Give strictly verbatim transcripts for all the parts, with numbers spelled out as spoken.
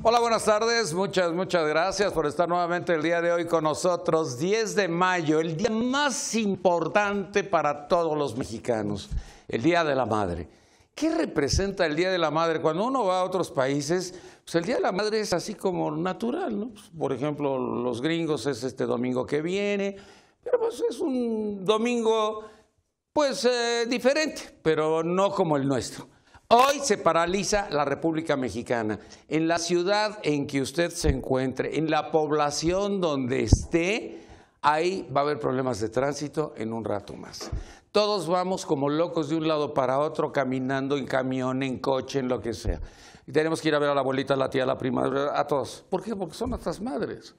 Hola, buenas tardes. Muchas, muchas gracias por estar nuevamente el día de hoy con nosotros. diez de mayo, el día más importante para todos los mexicanos, el Día de la Madre. ¿Qué representa el Día de la Madre? Cuando uno va a otros países, pues el Día de la Madre es así como natural, ¿no? Pues, por ejemplo, los gringos es este domingo que viene, pero pues es un domingo pues eh, diferente, pero no como el nuestro. Hoy se paraliza la República Mexicana. En la ciudad en que usted se encuentre, en la población donde esté, ahí va a haber problemas de tránsito en un rato más. Todos vamos como locos de un lado para otro, caminando en camión, en coche, en lo que sea. Y tenemos que ir a ver a la abuelita, a la tía, a la prima, a todos. ¿Por qué? Porque son nuestras madres.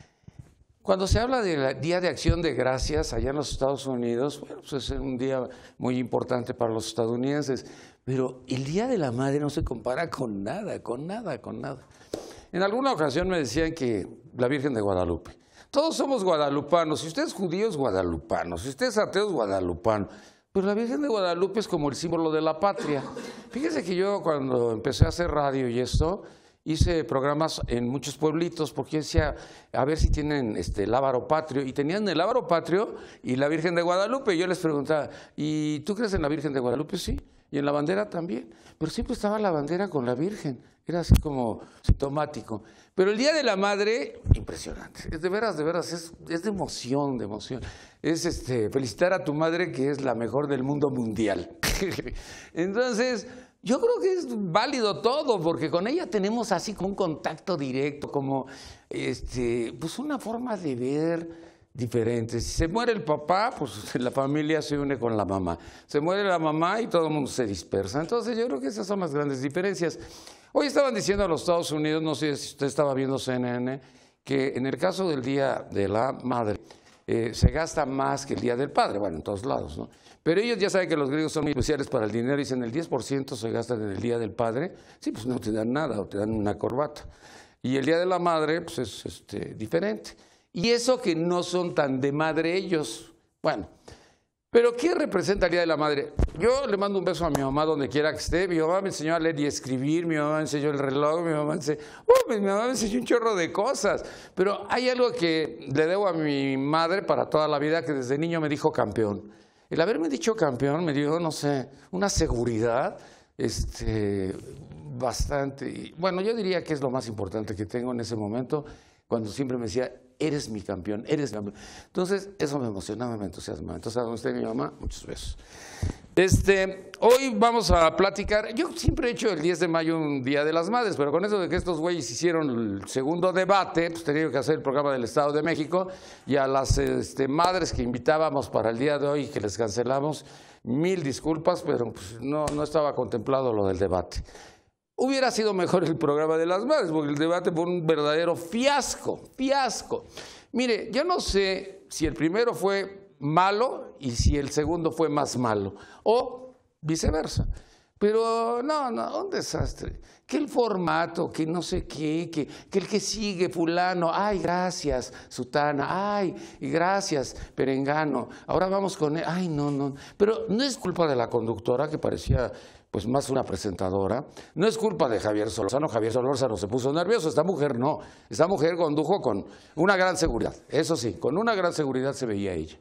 Cuando se habla del Día de Acción de Gracias allá en los Estados Unidos, bueno, pues es un día muy importante para los estadounidenses, pero el Día de la Madre no se compara con nada, con nada, con nada. En alguna ocasión me decían que la Virgen de Guadalupe. Todos somos guadalupanos, si usted es judío es guadalupano, si usted es ateo es guadalupano, pero la Virgen de Guadalupe es como el símbolo de la patria. Fíjese que yo cuando empecé a hacer radio y esto, hice programas en muchos pueblitos porque decía, a ver si tienen este, el Lábaro Patrio, y tenían el Lábaro Patrio y la Virgen de Guadalupe. Y yo les preguntaba, ¿y tú crees en la Virgen de Guadalupe? Sí, y en la bandera también, pero siempre estaba la bandera con la Virgen, era así como sintomático. Pero el Día de la Madre, impresionante, es de veras, de veras, es, es de emoción, de emoción. Es este, felicitar a tu madre que es la mejor del mundo mundial. Entonces, yo creo que es válido todo, porque con ella tenemos así como un contacto directo, como este, pues una forma de ver diferente. Si se muere el papá, pues la familia se une con la mamá. Se muere la mamá y todo el mundo se dispersa. Entonces yo creo que esas son las grandes diferencias. Hoy estaban diciendo a los Estados Unidos, no sé si usted estaba viendo C N N, que en el caso del Día de la Madre, eh, se gasta más que el Día del Padre, bueno, en todos lados, ¿no? Pero ellos ya saben que los griegos son muy especiales para el dinero, y dicen el diez por ciento se gastan en el Día del Padre, sí, pues no te dan nada, o te dan una corbata. Y el Día de la Madre, pues es este, diferente. Y eso que no son tan de madre ellos. Bueno, pero ¿qué representa el Día de la Madre? Yo le mando un beso a mi mamá donde quiera que esté. Mi mamá me enseñó a leer y escribir, mi mamá me enseñó el reloj, mi mamá me enseñó, uh, mi mamá me enseñó un chorro de cosas. Pero hay algo que le debo a mi madre para toda la vida, que desde niño me dijo campeón. El haberme dicho campeón me dio, no sé, una seguridad este, bastante. Bueno, yo diría que es lo más importante que tengo en ese momento, cuando siempre me decía, eres mi campeón, eres mi campeón. Entonces, eso me emocionaba, me entusiasmaba. Entonces, a donde esté mi mamá, muchos besos. Este, hoy vamos a platicar, yo siempre he hecho el diez de mayo un Día de las Madres, pero con eso de que estos güeyes hicieron el segundo debate, pues tenía que hacer el programa del Estado de México, y a las este, madres que invitábamos para el día de hoy, que les cancelamos, mil disculpas, pero pues, no, no estaba contemplado lo del debate. Hubiera sido mejor el programa de las madres, porque el debate fue un verdadero fiasco, fiasco. Mire, yo no sé si el primero fue malo y si el segundo fue más malo, o viceversa. Pero no, no, un desastre. Que el formato, que no sé qué, que, que el que sigue fulano, ay, gracias, sutana, ay, y gracias, perengano, ahora vamos con él, ay, no, no. Pero no es culpa de la conductora, que parecía pues más una presentadora, no es culpa de Javier Solórzano. Javier Solórzano se puso nervioso, esta mujer no, esta mujer condujo con una gran seguridad, eso sí, con una gran seguridad se veía ella.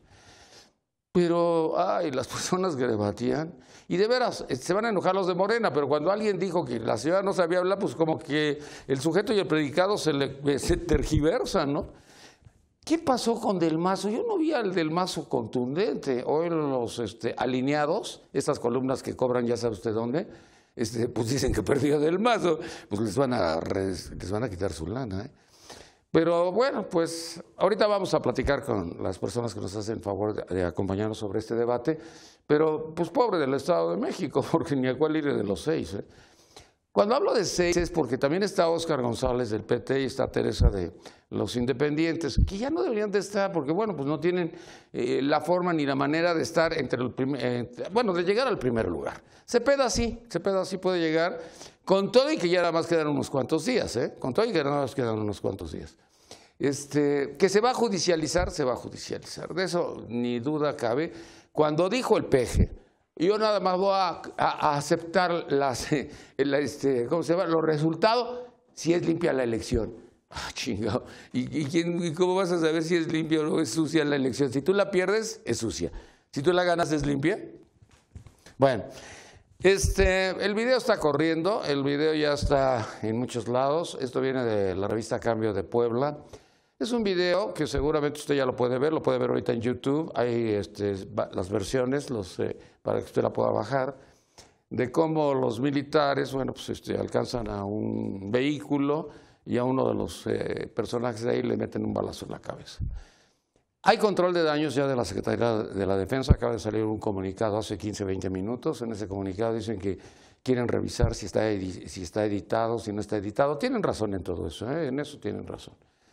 Pero, ay, las personas que debatían, y de veras, se van a enojar los de Morena, pero cuando alguien dijo que la señora no sabía hablar, pues como que el sujeto y el predicado se, le, se tergiversan, ¿no? ¿Qué pasó con Del Mazo? Yo no vi al Del Mazo contundente. Hoy los este, alineados, estas columnas que cobran ya sabe usted dónde, este, pues dicen que perdió Del Mazo, pues les van a, les van a quitar su lana, ¿eh? Pero bueno, pues ahorita vamos a platicar con las personas que nos hacen favor de, de acompañarnos sobre este debate, pero pues pobre del Estado de México, porque ni a cuál ir de los seis, ¿eh? Cuando hablo de seis es porque también está Óscar González del P T y está Teresa de los Independientes, que ya no deberían de estar, porque bueno, pues no tienen eh, la forma ni la manera de estar entre el primer, eh, bueno, de llegar al primer lugar. Cepeda sí, Cepeda sí puede llegar, con todo y que ya nada más quedan unos cuantos días, ¿eh? Con todo y que nada más quedan unos cuantos días. Este, que se va a judicializar, se va a judicializar, de eso ni duda cabe. Cuando dijo el peje, yo nada más voy a, a, a aceptar las, la, este, ¿cómo se llama? Los resultados si es limpia la elección. Ah, chingado. ¿Y, y, quién, ¿Y cómo vas a saber si es limpia o no es sucia la elección? Si tú la pierdes, es sucia. Si tú la ganas, ¿es limpia? Bueno, este, el video está corriendo, el video ya está en muchos lados. Esto viene de la revista Cambio de Puebla. Es un video que seguramente usted ya lo puede ver, lo puede ver ahorita en YouTube. Hay este, las versiones los, eh, para que usted la pueda bajar, de cómo los militares, bueno, pues este, alcanzan a un vehículo y a uno de los eh, personajes de ahí le meten un balazo en la cabeza. Hay control de daños ya de la Secretaría de la Defensa, acaba de salir un comunicado hace quince, veinte minutos. En ese comunicado dicen que quieren revisar si está, si está editado, si no está editado. Tienen razón en todo eso, ¿eh? En eso tienen razón.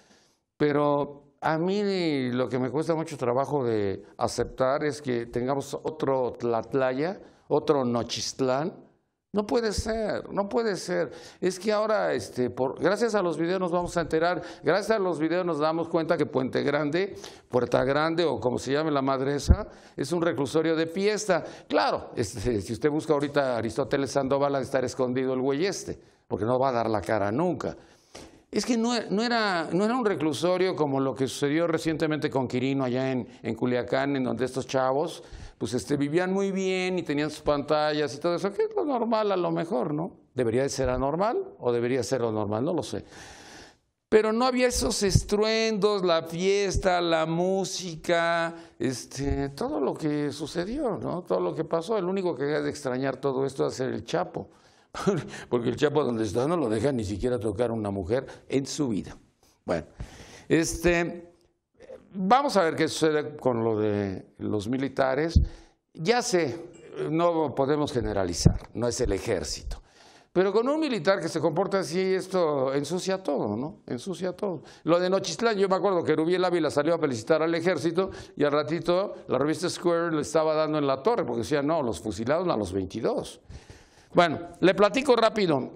Pero a mí lo que me cuesta mucho trabajo de aceptar es que tengamos otro Tlatlaya, otro Nochistlán. No puede ser, no puede ser. Es que ahora, este, por, gracias a los videos nos vamos a enterar, gracias a los videos nos damos cuenta que Puente Grande, Puerta Grande o como se llame la Madresa, es un reclusorio de fiesta. Claro, este, si usted busca ahorita a Aristóteles Sandoval, ha de estar escondido el güey este, porque no va a dar la cara nunca. Es que no, no, era, no era un reclusorio como lo que sucedió recientemente con Quirino allá en, en Culiacán, en donde estos chavos pues este, vivían muy bien y tenían sus pantallas y todo eso, que es lo normal a lo mejor, ¿no? ¿Debería de ser anormal o debería ser lo normal? No lo sé. Pero no había esos estruendos, la fiesta, la música, este, todo lo que sucedió, ¿no? Todo lo que pasó. El único que debe de extrañar todo esto es ser el Chapo. Porque el Chapo donde está no lo deja ni siquiera tocar a una mujer en su vida. Bueno, este, vamos a ver qué sucede con lo de los militares. Ya sé, no podemos generalizar, no es el ejército. Pero con un militar que se comporta así, esto ensucia todo, ¿no? Ensucia todo. Lo de Nochistlán, yo me acuerdo que Rubiel Ávila salió a felicitar al ejército y al ratito la revista Square le estaba dando en la torre porque decía, no, los fusilaron a los veintidós. Bueno, le platico rápido.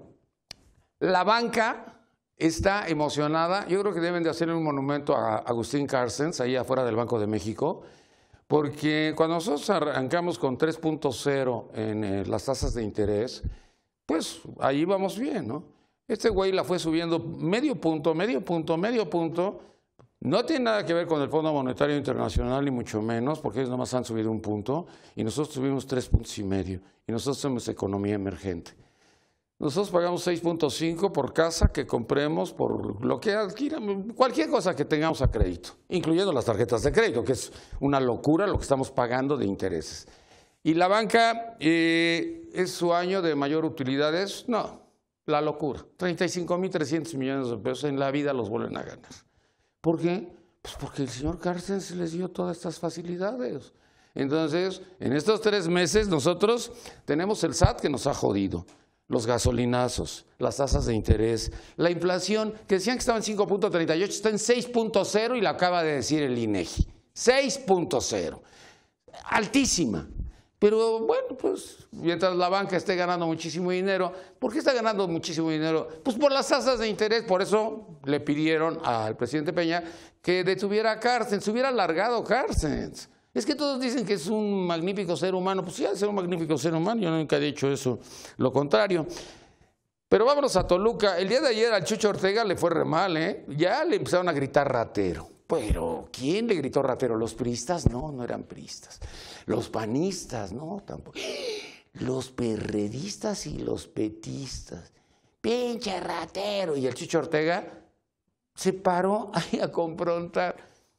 La banca está emocionada. Yo creo que deben de hacerle un monumento a Agustín Carstens, ahí afuera del Banco de México, porque cuando nosotros arrancamos con tres punto cero en eh, las tasas de interés, pues ahí vamos bien, ¿no? Este güey la fue subiendo medio punto, medio punto, medio punto. No tiene nada que ver con el Fondo Monetario Internacional, ni mucho menos, porque ellos nomás han subido un punto, y nosotros tuvimos tres puntos y medio, y nosotros somos economía emergente. Nosotros pagamos seis punto cinco por casa que compremos, por lo que adquiramos, cualquier cosa que tengamos a crédito, incluyendo las tarjetas de crédito, que es una locura lo que estamos pagando de intereses. Y la banca, eh, ¿es su año de mayor utilidad? Es, no, la locura. treinta y cinco mil trescientos millones de pesos en la vida los vuelven a ganar. ¿Por qué? Pues porque el señor Carstens les dio todas estas facilidades. Entonces, en estos tres meses nosotros tenemos el S A T que nos ha jodido, los gasolinazos, las tasas de interés, la inflación, que decían que estaba en cinco punto treinta y ocho, está en seis punto cero y lo acaba de decir el INEGI. seis punto cero. Altísima. Pero bueno, pues mientras la banca esté ganando muchísimo dinero, ¿por qué está ganando muchísimo dinero? Pues por las tasas de interés, por eso le pidieron al presidente Peña que detuviera a Carstens, se hubiera alargado Carstens. Es que todos dicen que es un magnífico ser humano, pues sí, es un magnífico ser humano, yo nunca he dicho eso, lo contrario. Pero vámonos a Toluca, el día de ayer al Chucho Ortega le fue re mal, ¿eh? Ya le empezaron a gritar ratero. Pero, ¿quién le gritó ratero? ¿Los priistas? No, no eran priistas. Los panistas, no, tampoco. Los perredistas y los petistas. ¡Pinche ratero! Y el Chucho Ortega se paró ahí a confrontar.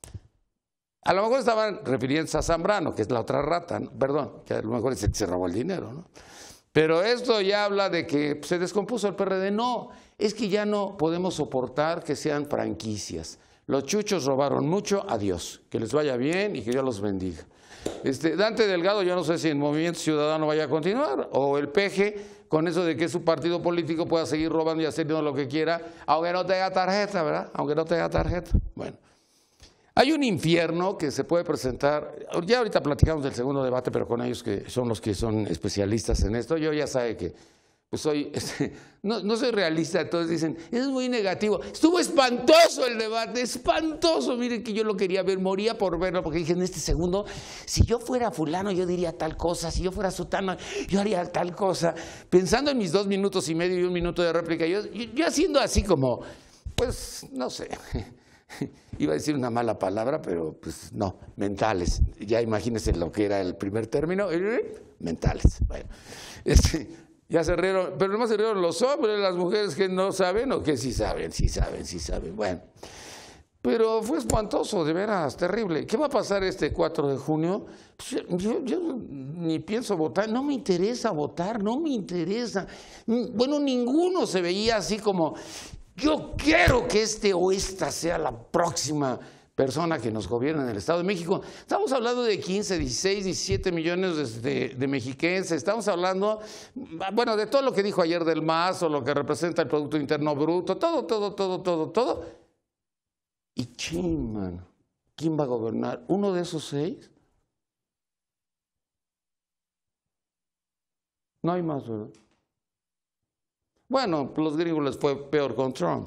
A lo mejor estaban refiriéndose a Zambrano, que es la otra rata, ¿no? Perdón, que a lo mejor es el que se robó el dinero, ¿no? Pero esto ya habla de que se descompuso el P R D. No, es que ya no podemos soportar que sean franquicias. Los chuchos robaron mucho, adiós, que les vaya bien y que Dios los bendiga. Este, Dante Delgado, yo no sé si el Movimiento Ciudadano vaya a continuar, o el P G, con eso de que su partido político pueda seguir robando y haciendo lo que quiera, aunque no tenga tarjeta, ¿verdad? Aunque no tenga tarjeta. Bueno, hay un infierno que se puede presentar, ya ahorita platicamos del segundo debate, pero con ellos que son los que son especialistas en esto, yo ya sabe que pues soy, este, no, no soy realista, todos dicen, es muy negativo. Estuvo espantoso el debate, espantoso. Miren que yo lo quería ver, moría por verlo, porque dije, en este segundo, si yo fuera fulano, yo diría tal cosa, si yo fuera sutano, yo haría tal cosa. Pensando en mis dos minutos y medio y un minuto de réplica, yo, yo, yo haciendo así como, pues, no sé, iba a decir una mala palabra, pero pues no, mentales. Ya imagínense lo que era el primer término, mentales. Bueno, este... Ya se rieron, pero nomás se rieron los hombres, las mujeres que no saben o que sí saben, sí saben, sí saben. Bueno, pero fue espantoso, de veras, terrible. ¿Qué va a pasar este cuatro de junio? Pues yo, yo ni pienso votar, no me interesa votar, no me interesa. Bueno, ninguno se veía así como, yo quiero que este o esta sea la próxima persona que nos gobierna en el Estado de México. Estamos hablando de quince, dieciséis, diecisiete millones de, de mexiquenses. Estamos hablando, bueno, de todo lo que dijo ayer del M A S o lo que representa el Producto Interno Bruto, todo, todo, todo, todo, todo. Y chin, mano, ¿quién va a gobernar? ¿Uno de esos seis? No hay más, ¿verdad? Bueno, los gringos les fue peor con Trump.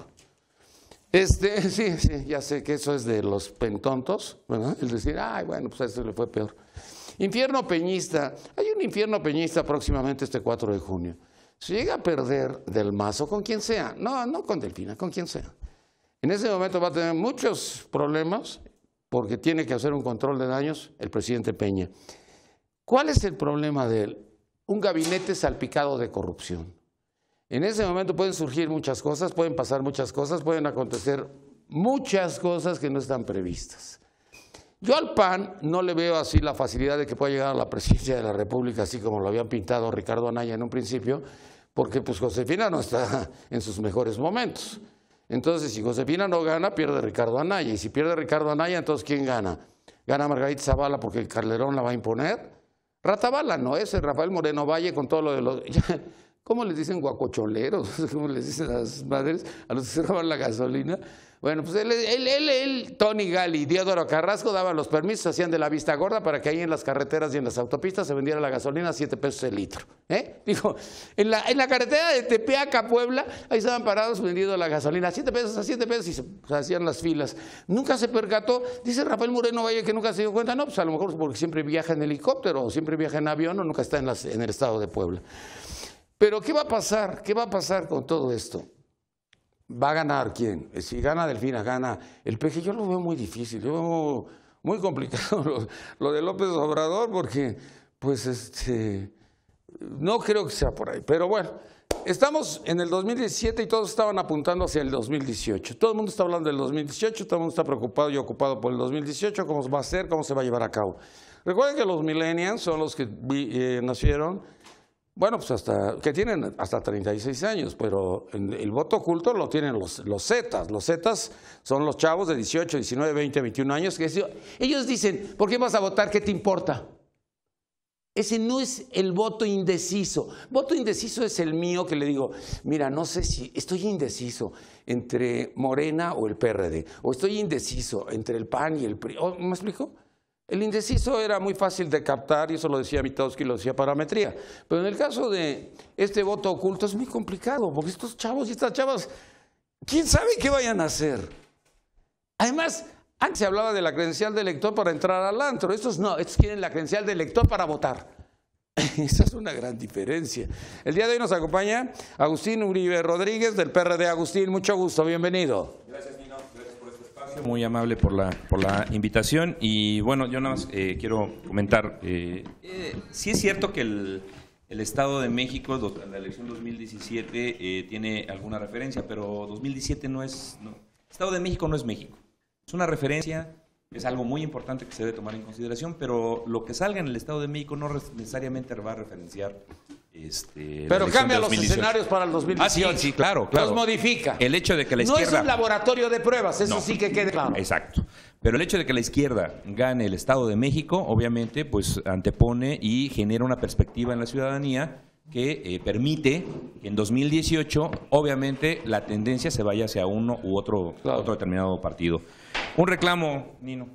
Este, sí, sí, ya sé que eso es de los pentontos, ¿verdad? El decir, ay, bueno, pues a eso le fue peor. Infierno peñista. Hay un infierno peñista próximamente este cuatro de junio. Si llega a perder del Mazo, con quien sea, no, no con Delfina, con quien sea. En ese momento va a tener muchos problemas porque tiene que hacer un control de daños el presidente Peña. ¿Cuál es el problema de él? Un gabinete salpicado de corrupción. En ese momento pueden surgir muchas cosas, pueden pasar muchas cosas, pueden acontecer muchas cosas que no están previstas. Yo al P A N no le veo así la facilidad de que pueda llegar a la presidencia de la República, así como lo habían pintado Ricardo Anaya en un principio, porque pues Josefina no está en sus mejores momentos. Entonces, si Josefina no gana, pierde Ricardo Anaya. Y si pierde Ricardo Anaya, entonces ¿quién gana? ¿Gana Margarita Zavala porque el Calderón la va a imponer? Ratabala, ¿no? Ese Rafael Moreno Valle con todo lo de los... ¿Cómo les dicen guacocholeros? ¿Cómo les dicen a las madres, a los que se roban la gasolina? Bueno, pues él, él, él, él Tony Gali y Diodoro Carrasco daban los permisos, hacían de la vista gorda para que ahí en las carreteras y en las autopistas se vendiera la gasolina a siete pesos el litro. ¿Eh? Dijo, en la, en la carretera de Tepeaca, Puebla, ahí estaban parados vendiendo la gasolina a siete pesos, a siete pesos y se, se hacían las filas. Nunca se percató, dice Rafael Moreno Valle que nunca se dio cuenta, no, pues a lo mejor porque siempre viaja en helicóptero o siempre viaja en avión o nunca está en, las, en el estado de Puebla. Pero ¿qué va a pasar? ¿Qué va a pasar con todo esto? ¿Va a ganar quién? Si gana Delfina, gana el P G. Yo lo veo muy difícil, yo veo muy complicado lo, lo de López Obrador porque, pues, este, no creo que sea por ahí. Pero bueno, estamos en el dos mil diecisiete y todos estaban apuntando hacia el dos mil dieciocho. Todo el mundo está hablando del dos mil dieciocho, todo el mundo está preocupado y ocupado por el dos mil dieciocho, cómo va a ser, cómo se va a llevar a cabo. Recuerden que los millennials son los que eh, nacieron... Bueno, pues hasta, que tienen hasta treinta y seis años, pero el, el voto oculto lo tienen los, los Zetas. Los Zetas son los chavos de dieciocho, diecinueve, veinte, veintiún años. Que ellos dicen, ¿por qué vas a votar? ¿Qué te importa? Ese no es el voto indeciso. Voto indeciso es el mío que le digo, mira, no sé si estoy indeciso entre Morena o el P R D, o estoy indeciso entre el P A N y el P R I. ¿Me explico? El indeciso era muy fácil de captar y eso lo decía Mitowski, lo decía Parametría. Pero en el caso de este voto oculto es muy complicado porque estos chavos y estas chavas, ¿quién sabe qué vayan a hacer? Además, antes se hablaba de la credencial de elector para entrar al antro. Estos no, estos quieren la credencial de elector para votar. Esa es una gran diferencia. El día de hoy nos acompaña Agustín Uribe Rodríguez del P R D. Agustín, mucho gusto, bienvenido. Gracias, Nino. Gracias por este espacio. Muy amable por la, por la invitación. Y bueno, yo nada más eh, quiero comentar, eh, eh, sí es cierto que el, el Estado de México, la elección dos mil diecisiete, eh, tiene alguna referencia, pero dos mil diecisiete no es, no, Estado de México no es México. Es una referencia, es algo muy importante que se debe tomar en consideración, pero lo que salga en el Estado de México no necesariamente va a referenciar. Este, pero cambia los escenarios para el dos mil dieciocho. Ah, sí, sí, claro, claro. Los modifica. El hecho de que la izquierda... No es un laboratorio de pruebas, eso no, sí que quede claro. Exacto. Pero el hecho de que la izquierda gane el Estado de México, obviamente, pues antepone y genera una perspectiva en la ciudadanía que eh, permite que en dos mil dieciocho, obviamente, la tendencia se vaya hacia uno u otro, claro. otro determinado partido. Un reclamo, Nino.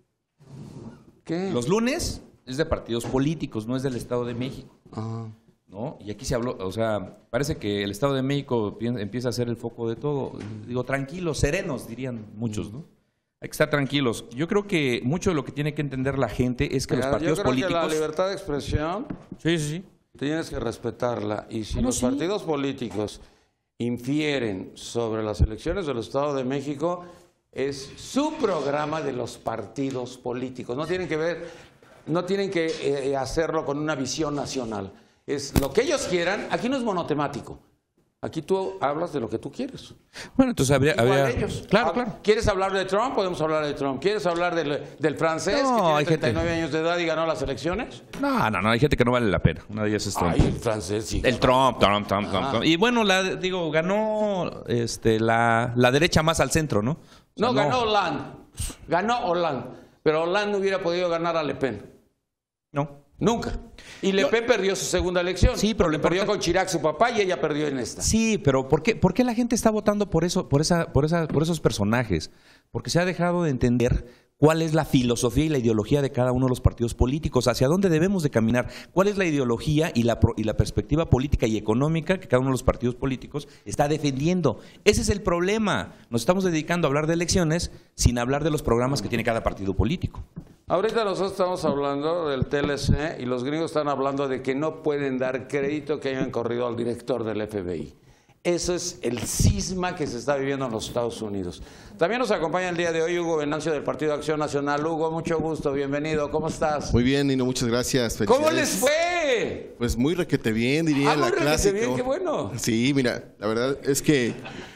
¿Qué? Los lunes es de partidos políticos, no es del Estado de México. Ah. ¿no? Y aquí se habló, o sea, parece que el Estado de México empieza a ser el foco de todo. Digo, tranquilos, serenos, dirían muchos, ¿no? Hay que estar tranquilos. Yo creo que mucho de lo que tiene que entender la gente es que Mira, los partidos yo creo políticos... que la libertad de expresión Sí, sí, sí. tienes que respetarla. Y si Ah, no, los sí. partidos políticos infieren sobre las elecciones del Estado de México, es su programa de los partidos políticos. No tienen que ver, no tienen que eh, hacerlo con una visión nacional. Es lo que ellos quieran. Aquí no es monotemático. Aquí tú hablas de lo que tú quieres. Bueno, entonces habría... Igual habría... ellos. Claro, Ah, claro. ¿Quieres hablar de Trump? Podemos hablar de Trump. ¿Quieres hablar del, del francés No, que tiene hay gente- treinta y nueve años de edad y ganó las elecciones? No, no, no, hay gente que no vale la pena. Una de ellas es Trump. Ay, el francés sí. El Trump, Trump, Trump, Trump, Ah. Trump. Y bueno, la, digo, ganó este, la, la derecha más al centro, ¿no? O sea, No, ganó Hollande. Ganó Hollande. Pero Hollande no hubiera podido ganar a Le Pen. No. Nunca. Y Le Pen perdió su segunda elección. Sí, pero le lo perdió importa- con Chirac, su papá, y ella perdió en esta. Sí, pero ¿por qué, por qué la gente está votando por eso, por esa, por esa, por esos personajes? Porque se ha dejado de entender cuál es la filosofía y la ideología de cada uno de los partidos políticos, hacia dónde debemos de caminar, cuál es la ideología y la, pro- y la perspectiva política y económica que cada uno de los partidos políticos está defendiendo. Ese es el problema. Nos estamos dedicando a hablar de elecciones sin hablar de los programas que tiene cada partido político. Ahorita nosotros estamos hablando del T L C y los gringos están hablando de que no pueden dar crédito que hayan corrido al director del F B I. Eso es el cisma que se está viviendo en los Estados Unidos. También nos acompaña el día de hoy Hugo Venancio del Partido Acción Nacional. Hugo, mucho gusto, bienvenido. ¿Cómo estás? Muy bien, Nino, muchas gracias. ¿Cómo Felicidades. les fue? Pues muy requete bien, diría Ah, la muy requete clásica. bien, qué bueno. Sí, mira, la verdad es que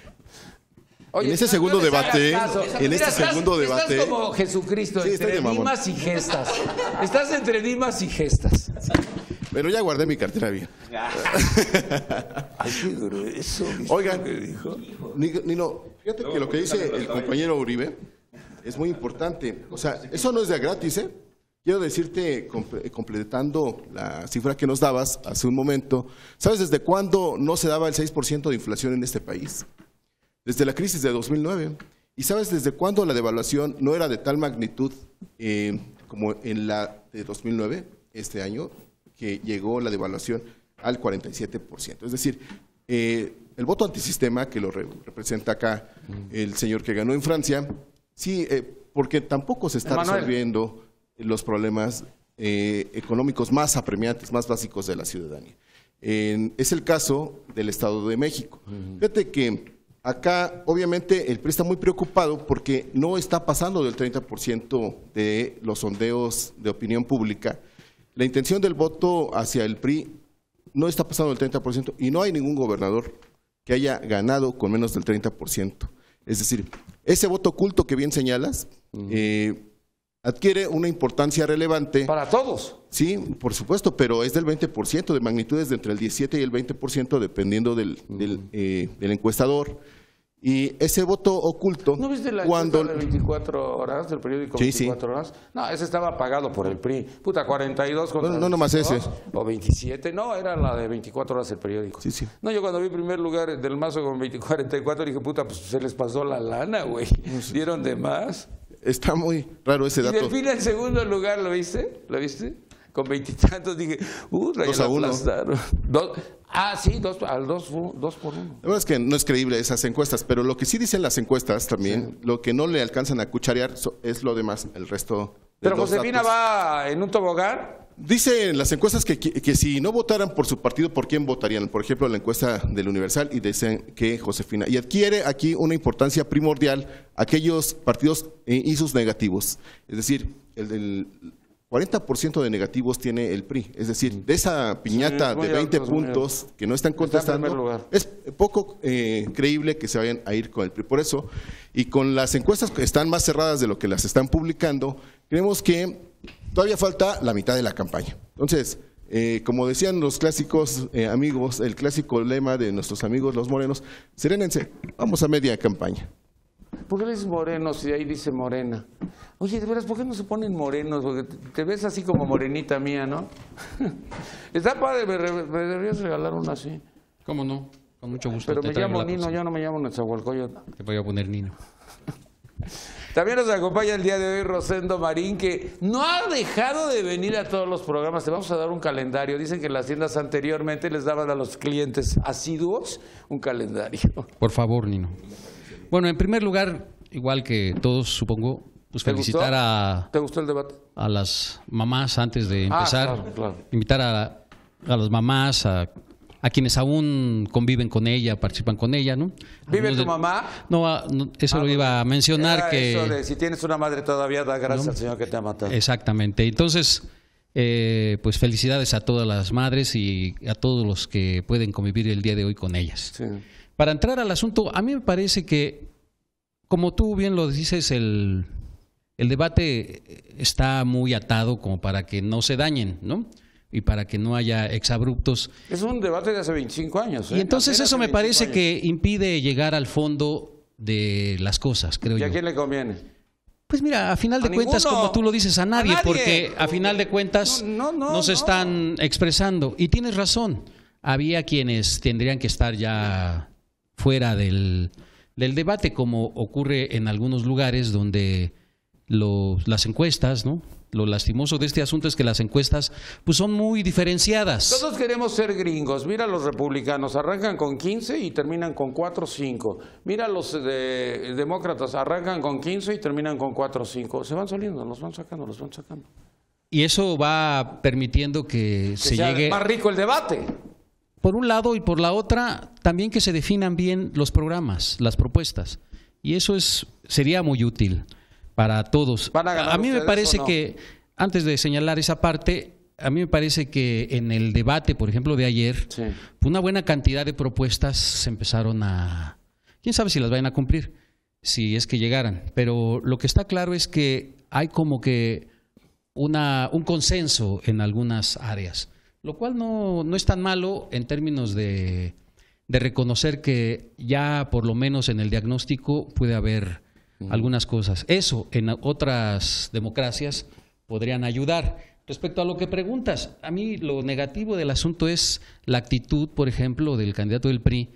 Oye, en ese no- segundo no les debate, hagas caso. en Mira, este estás- segundo debate- Estás como Jesucristo, Sí, estoy entre de mamón. dimas y gestas. Estás entre dimas y gestas. pero ya guardé mi cartera bien. Ay, qué grueso. Oigan, ¿Qué dijo? Ni- Nino, fíjate que lo que dice el compañero Uribe es muy importante. O sea, eso no es de gratis, ¿eh? Quiero decirte, comple- completando la cifra que nos dabas hace un momento, ¿sabes desde cuándo no se daba el seis por ciento de inflación en este país? Desde la crisis de dos mil nueve. ¿Y sabes desde cuándo la devaluación no era de tal magnitud eh, como en la de dos mil nueve, este año, que llegó la devaluación al cuarenta y siete por ciento? Es decir, eh, el voto antisistema, que lo re- representa acá el señor que ganó en Francia, sí, eh, porque tampoco se está Emmanuel. resolviendo los problemas eh, económicos más apremiantes, más básicos de la ciudadanía. En- es el caso del Estado de México. Fíjate que acá, obviamente, el P R I está muy preocupado porque no está pasando del treinta por ciento de los sondeos de opinión pública. La intención del voto hacia el P R I no está pasando del treinta por ciento y no hay ningún gobernador que haya ganado con menos del treinta por ciento. Es decir, ese voto oculto que bien señalas eh, adquiere una importancia relevante. Para todos. Sí, por supuesto, pero es del veinte por ciento, de magnitudes de entre el diecisiete y el veinte por ciento, dependiendo del, del, eh, del encuestador. Y ese voto oculto, ¿No viste la cuando encuesta de veinticuatro horas, del periódico Sí, sí. veinticuatro horas? No, ese estaba pagado por el P R I. Puta, cuarenta y dos contra No, no, nomás ese. O veintisiete. No, era la de veinticuatro horas el periódico. Sí, sí. No, yo cuando vi primer lugar del Mazo con veinte, cuarenta y cuatro dije, puta, pues se les pasó la lana, güey. Dieron de más. está muy raro ese Y dato. Delfina en segundo lugar, ¿lo viste? ¿Lo viste? Con veintitantos dije, uh, la Dos a uno. aplastaron. Dos, ah, sí, dos, al dos, dos por uno. La verdad es que no es creíble esas encuestas, pero lo que sí dicen las encuestas también, lo que no le alcanzan a cucharear so- es lo demás, el resto de Pero los Josefina datos. va en un tobogán. Dicen las encuestas que, que, que si no votaran por su partido, ¿por quién votarían? Por ejemplo, la encuesta del Universal, y dicen que Josefina. Y adquiere aquí una importancia primordial aquellos partidos eh, y sus negativos. Es decir, el del cuarenta por ciento de negativos tiene el P R I. Es decir, de esa piñata Sí, es muy de veinte alto, es muy puntos que no están Está en primer contestando, lugar. es poco eh, creíble que se vayan a ir con el P R I. Por eso, y con las encuestas que están más cerradas de lo que las están publicando, creemos que todavía falta la mitad de la campaña. Entonces, eh, como decían los clásicos eh, amigos, el clásico lema de nuestros amigos los morenos, serénense, vamos a media campaña. ¿Por qué le dices moreno si ahí dice morena? Oye, de veras, ¿por qué no se ponen morenos? Porque te- te ves así como morenita mía, ¿no? Está padre, me, re- me deberías regalar una así. ¿Cómo no? Con mucho gusto. Pero te me traigo llamo la Nino, próxima. yo no me llamo Netzahualcóyotl. Te voy a poner Nino. También nos acompaña el día de hoy Rosendo Marín, que no ha dejado de venir a todos los programas. Te vamos a dar un calendario. Dicen que en las tiendas anteriormente les daban a los clientes asiduos un calendario. Por favor, Nino. Bueno, en primer lugar, igual que todos, supongo, pues ¿Te felicitar gustó? a, ¿Te gustó el debate? a las mamás antes de empezar. Ah, claro, claro. Invitar a, a las mamás, a, a quienes aún conviven con ella, participan con ella, ¿no? ¿Vive Algunos tu de- mamá? No, ah, no, eso Ah, lo iba a mencionar Era que... eso de, si tienes una madre todavía, da gracias ¿No? al Señor que te ha matado. Exactamente. Entonces, eh, pues felicidades a todas las madres y a todos los que pueden convivir el día de hoy con ellas. Sí. Para entrar al asunto, a mí me parece que, como tú bien lo dices, el, el debate está muy atado como para que no se dañen, ¿no? Y para que no haya exabruptos. Es un debate de hace veinticinco años. ¿eh? Y entonces Apenas eso hace me parece veinticinco que años. impide llegar al fondo de las cosas, creo ¿Y a yo. quién le conviene? Pues mira, a final de A cuentas, ninguno. como tú lo dices, a nadie, A nadie. porque a final de cuentas No, no, no, no se no. están expresando. Y tienes razón, había quienes tendrían que estar ya fuera del, del debate, como ocurre en algunos lugares donde los, las encuestas, ¿no? Lo lastimoso de este asunto es que las encuestas pues son muy diferenciadas. Todos queremos ser gringos. Mira los republicanos, arrancan con quince y terminan con cuatro o cinco. Mira los de, demócratas, arrancan con quince y terminan con cuatro o cinco. Se van saliendo, los van sacando, los van sacando. Y eso va permitiendo que, Que se sea llegue... más rico el debate. Por un lado y por la otra, también que se definan bien los programas, las propuestas. Y eso es sería muy útil para todos. ¿Van a ganar A mí me ustedes parece o no? que, antes de señalar esa parte, a mí me parece que en el debate, por ejemplo, de ayer, Sí. una buena cantidad de propuestas se empezaron a... ¿Quién sabe si las vayan a cumplir? Si es que llegaran. Pero lo que está claro es que hay como que una, un consenso en algunas áreas, lo cual no, no es tan malo en términos de, de reconocer que ya por lo menos en el diagnóstico puede haber algunas cosas. Eso en otras democracias podrían ayudar. Respecto a lo que preguntas, a mí lo negativo del asunto es la actitud, por ejemplo, del candidato del P R I,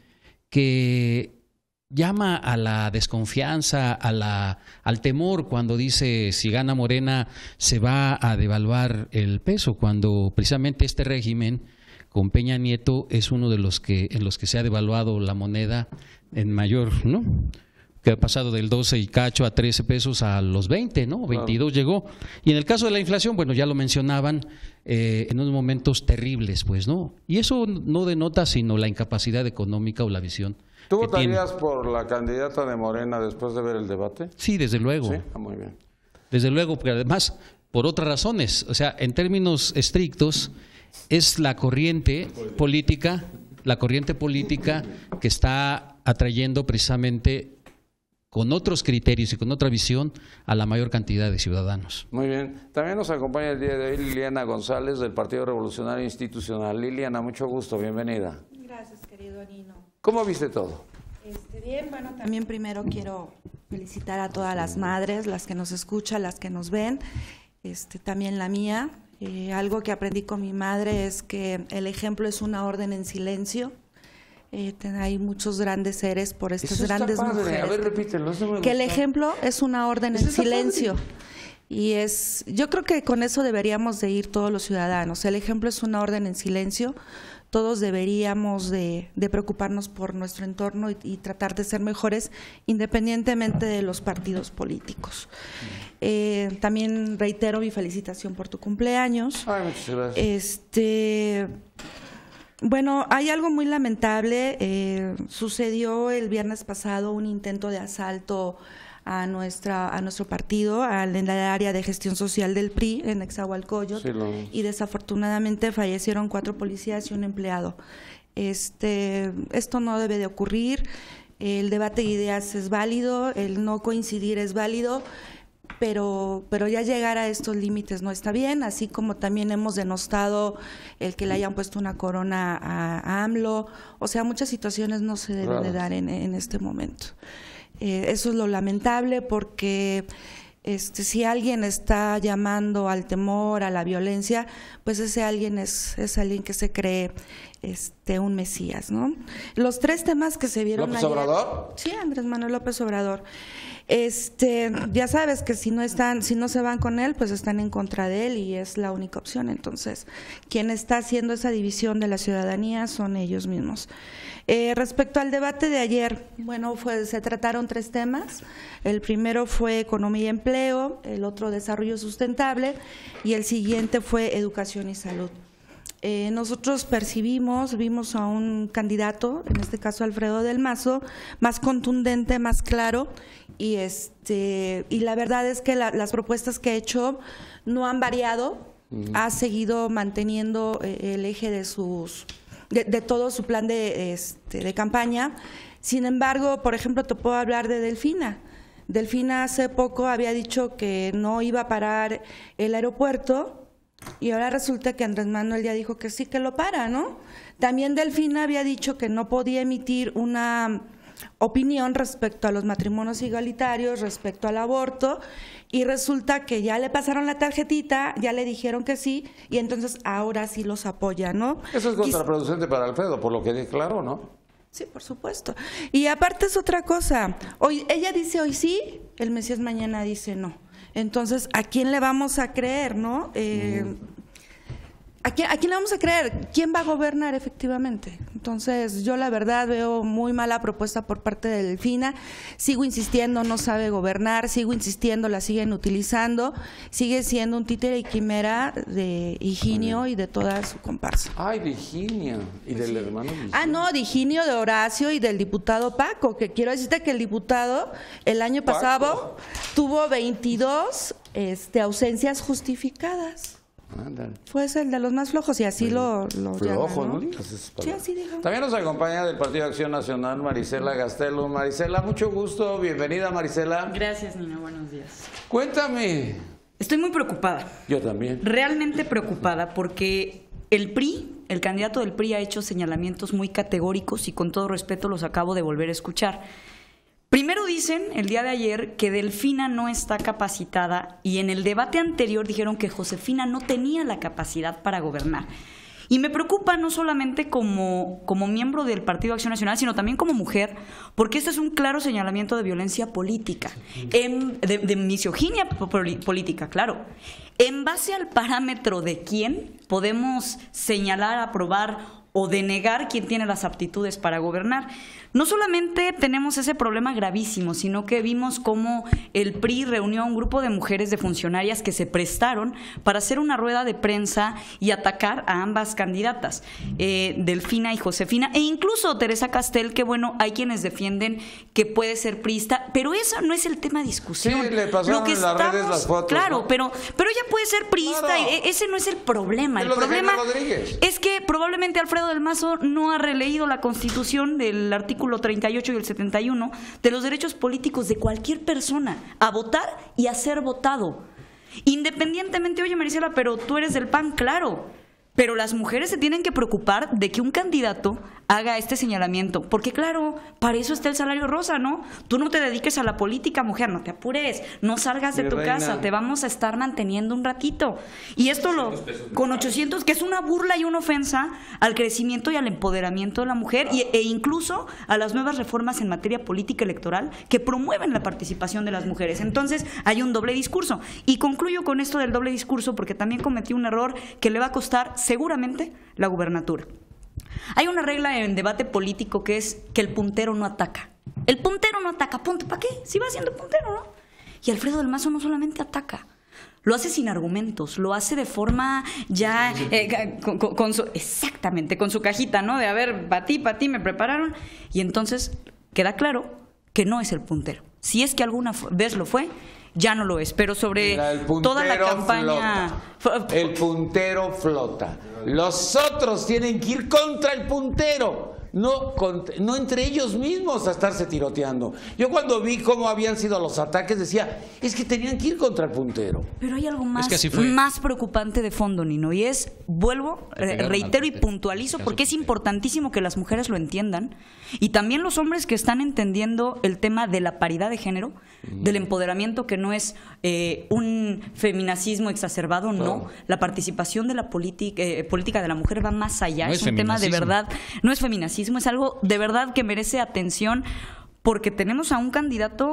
que llama a la desconfianza, a la, al temor cuando dice si gana Morena se va a devaluar el peso, cuando precisamente este régimen con Peña Nieto es uno de los que en los que se ha devaluado la moneda en mayor, ¿no? Que ha pasado del doce y cacho a trece pesos a los veinte, ¿no? veintidós llegó. Y en el caso de la inflación, bueno, ya lo mencionaban, eh, en unos momentos terribles, pues, ¿no? Y eso no denota sino la incapacidad económica o la visión ¿Tú que tiene. votarías por la candidata de Morena después de ver el debate? Sí, desde luego. Sí, ah, muy bien. Desde luego, pero además, por otras razones. O sea, en términos estrictos, es la corriente política, la corriente política que está atrayendo precisamente con otros criterios y con otra visión a la mayor cantidad de ciudadanos. Muy bien. También nos acompaña el día de hoy Liliana González del Partido Revolucionario Institucional. Liliana, mucho gusto, bienvenida. Gracias, querido Nino. ¿Cómo viste todo? Este, bien, bueno, también primero quiero felicitar a todas las madres, las que nos escuchan, las que nos ven, este, también la mía. Eh, algo que aprendí con mi madre es que el ejemplo es una orden en silencio. Eh, ten- hay muchos grandes seres por estas Eso está grandes padre. mujeres. A ver, repítelo. Eso me Que el gustó. ejemplo es una orden Eso en está silencio. padre. Y es, yo creo que con eso deberíamos de ir todos los ciudadanos. El ejemplo es una orden en silencio. Todos deberíamos de, de preocuparnos por nuestro entorno y, y tratar de ser mejores independientemente de los partidos políticos. Eh, también reitero mi felicitación por tu cumpleaños. Ay, muchas gracias. Este, bueno, hay algo muy lamentable. Eh, sucedió el viernes pasado un intento de asalto a nuestra a nuestro partido, al, en la área de gestión social del P R I, en Nezahualcóyotl, Sí, lo- y desafortunadamente fallecieron cuatro policías y un empleado. Este, esto no debe de ocurrir. El debate de ideas es válido, el no coincidir es válido, pero, pero ya llegar a estos límites no está bien, así como también hemos denostado el que le hayan puesto una corona a, a AMLO. O sea, muchas situaciones no se deben de Claro. dar en, en este momento. Eh, eso es lo lamentable, porque este, si alguien está llamando al temor, a la violencia, pues ese alguien es, es alguien que se cree este, un mesías, ¿no? Los tres temas que se vieron ¿López ayer- Obrador? Sí, Andrés Manuel López Obrador. Este, ya sabes que si no están, si no se van con él, pues están en contra de él y es la única opción. Entonces, quien está haciendo esa división de la ciudadanía son ellos mismos. Eh, respecto al debate de ayer, bueno, fue, se trataron tres temas. El primero fue economía y empleo, el otro desarrollo sustentable y el siguiente fue educación y salud. Eh, nosotros percibimos, vimos a un candidato, en este caso Alfredo del Mazo, más contundente, más claro, y este y la verdad es que la, las propuestas que ha hecho no han variado, uh-huh. ha seguido manteniendo eh, el eje de sus de, de todo su plan de, este, de campaña. Sin embargo, por ejemplo, te puedo hablar de Delfina. Delfina hace poco había dicho que no iba a parar el aeropuerto. Y ahora resulta que Andrés Manuel ya dijo que sí, que lo para, ¿no? También Delfina había dicho que no podía emitir una opinión respecto a los matrimonios igualitarios, respecto al aborto, y resulta que ya le pasaron la tarjetita, ya le dijeron que sí, y entonces ahora sí los apoya, ¿no? Eso es contraproducente para Alfredo, por lo que declaró, ¿no? Sí, por supuesto. Y aparte es otra cosa, hoy ella dice hoy sí, el Mesías mañana dice no. Entonces, ¿a quién le vamos a creer, no? Eh, ¿a, quién, ¿A quién le vamos a creer? ¿Quién va a gobernar efectivamente? Entonces, yo la verdad veo muy mala propuesta por parte de Delfina. Sigo insistiendo, no sabe gobernar, sigo insistiendo, la siguen utilizando. Sigue siendo un títere y quimera de Higinio y de toda su comparsa. Ay, de Higinio y del hermano Higinio. Ah, no, de Higinio, de Horacio y del diputado Paco, que quiero decirte que el diputado el año Paco. pasado tuvo veintidós este, ausencias justificadas. Ándale. Fue el de los más flojos y así lo, lo Flojo, llaman, ¿no? ¿no? digas esas Sí, así dijo. También nos acompaña del Partido de Acción Nacional Marisela Gastelu. Marisela, mucho gusto, bienvenida Marisela. Gracias, Nina, buenos días. Cuéntame. Estoy muy preocupada. Yo también. Realmente preocupada porque el P R I, el candidato del P R I ha hecho señalamientos muy categóricos y con todo respeto los acabo de volver a escuchar. Primero dicen, el día de ayer, que Delfina no está capacitada y en el debate anterior dijeron que Josefina no tenía la capacidad para gobernar. Y me preocupa no solamente como, como miembro del Partido de Acción Nacional, sino también como mujer, porque este es un claro señalamiento de violencia política, en, de, de misoginia política, claro. En base al parámetro de quién podemos señalar, aprobar o denegar quién tiene las aptitudes para gobernar. No solamente tenemos ese problema gravísimo, sino que vimos cómo el P R I reunió a un grupo de mujeres de funcionarias que se prestaron para hacer una rueda de prensa y atacar a ambas candidatas, eh, Delfina y Josefina, e incluso Teresa Castel, que bueno, hay quienes defienden que puede ser priista, pero eso no es el tema de discusión. Sí, le pasaron Lo que en las estamos, redes las fotos. Claro, ¿no? pero, pero ella puede ser priista, Claro. y ese no es el problema. Es El lo de problema Jaime Rodríguez. es que probablemente Alfredo del Mazo no ha releído la Constitución del artículo treinta y ocho y el setenta y uno de los derechos políticos de cualquier persona a votar y a ser votado. Independientemente, oye Marisela, pero tú eres del P A N, claro, pero las mujeres se tienen que preocupar de que un candidato haga este señalamiento, porque claro, para eso está el salario rosa, ¿no? Tú no te dediques a la política, mujer, no te apures, no salgas de Mi tu reina. casa, te vamos a estar manteniendo un ratito. Y esto lo con ochocientos, que es una burla y una ofensa al crecimiento y al empoderamiento de la mujer y, e incluso a las nuevas reformas en materia política electoral que promueven la participación de las mujeres. Entonces, hay un doble discurso. Y concluyo con esto del doble discurso porque también cometí un error que le va a costar seguramente la gubernatura. Hay una regla en debate político que es que el puntero no ataca. El puntero no ataca, punto. ¿Para qué? Si va siendo puntero, ¿no? Y Alfredo del Mazo no solamente ataca, lo hace sin argumentos, lo hace de forma ya eh, con, con, con su, exactamente, con su cajita, ¿no? De a ver, para ti, para ti, me prepararon. Y entonces queda claro que no es el puntero. Si es que alguna vez lo fue, ya no lo es. Pero sobre Mira, el toda la puntero campaña... flota. El puntero flota. Los otros tienen que ir contra el puntero. No, contra, no entre ellos mismos a estarse tiroteando. Yo cuando vi cómo habían sido los ataques decía, es que tenían que ir contra el puntero. Pero hay algo más, Es que así fue. más preocupante de fondo, Nino, y es, vuelvo, Le eh, pegaron reitero al y puntero. puntualizo, Caso porque es puntero. importantísimo que las mujeres lo entiendan, y también los hombres que están entendiendo el tema de la paridad de género, del empoderamiento, que no es eh, un feminacismo exacerbado, no. No. La participación de la política, eh, política de la mujer va más allá, No es es un tema de feminacismo. verdad, no es feminacismo, es algo de verdad que merece atención, porque tenemos a un candidato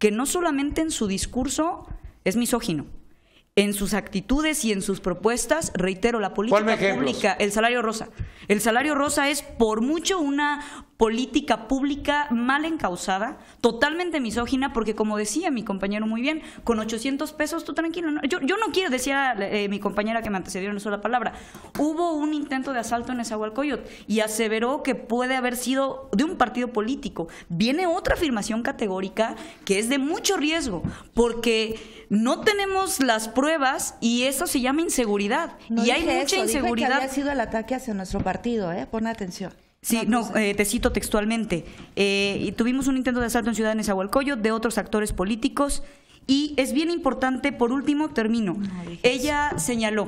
que no solamente en su discurso es misógino, en sus actitudes y en sus propuestas, reitero, la política pública, el salario rosa. El salario rosa es por mucho una política pública mal encausada, totalmente misógina, porque como decía mi compañero muy bien, con ochocientos pesos tú tranquilo. No, yo, yo no quiero, decía eh, mi compañera que me antecedió en una sola palabra, hubo un intento de asalto en Nezahualcóyotl y aseveró que puede haber sido de un partido político. Viene otra afirmación categórica que es de mucho riesgo, porque no tenemos las pruebas y eso se llama inseguridad. No y hay dije mucha eso, inseguridad. Dije que había sido el ataque hacia nuestro partido, ¿eh? Pon atención. Sí, no, eh, te cito textualmente. Eh, y tuvimos un intento de asalto en Ciudad de Nezahualcóyotl de otros actores políticos y es bien importante, por último, termino. No, ella señaló,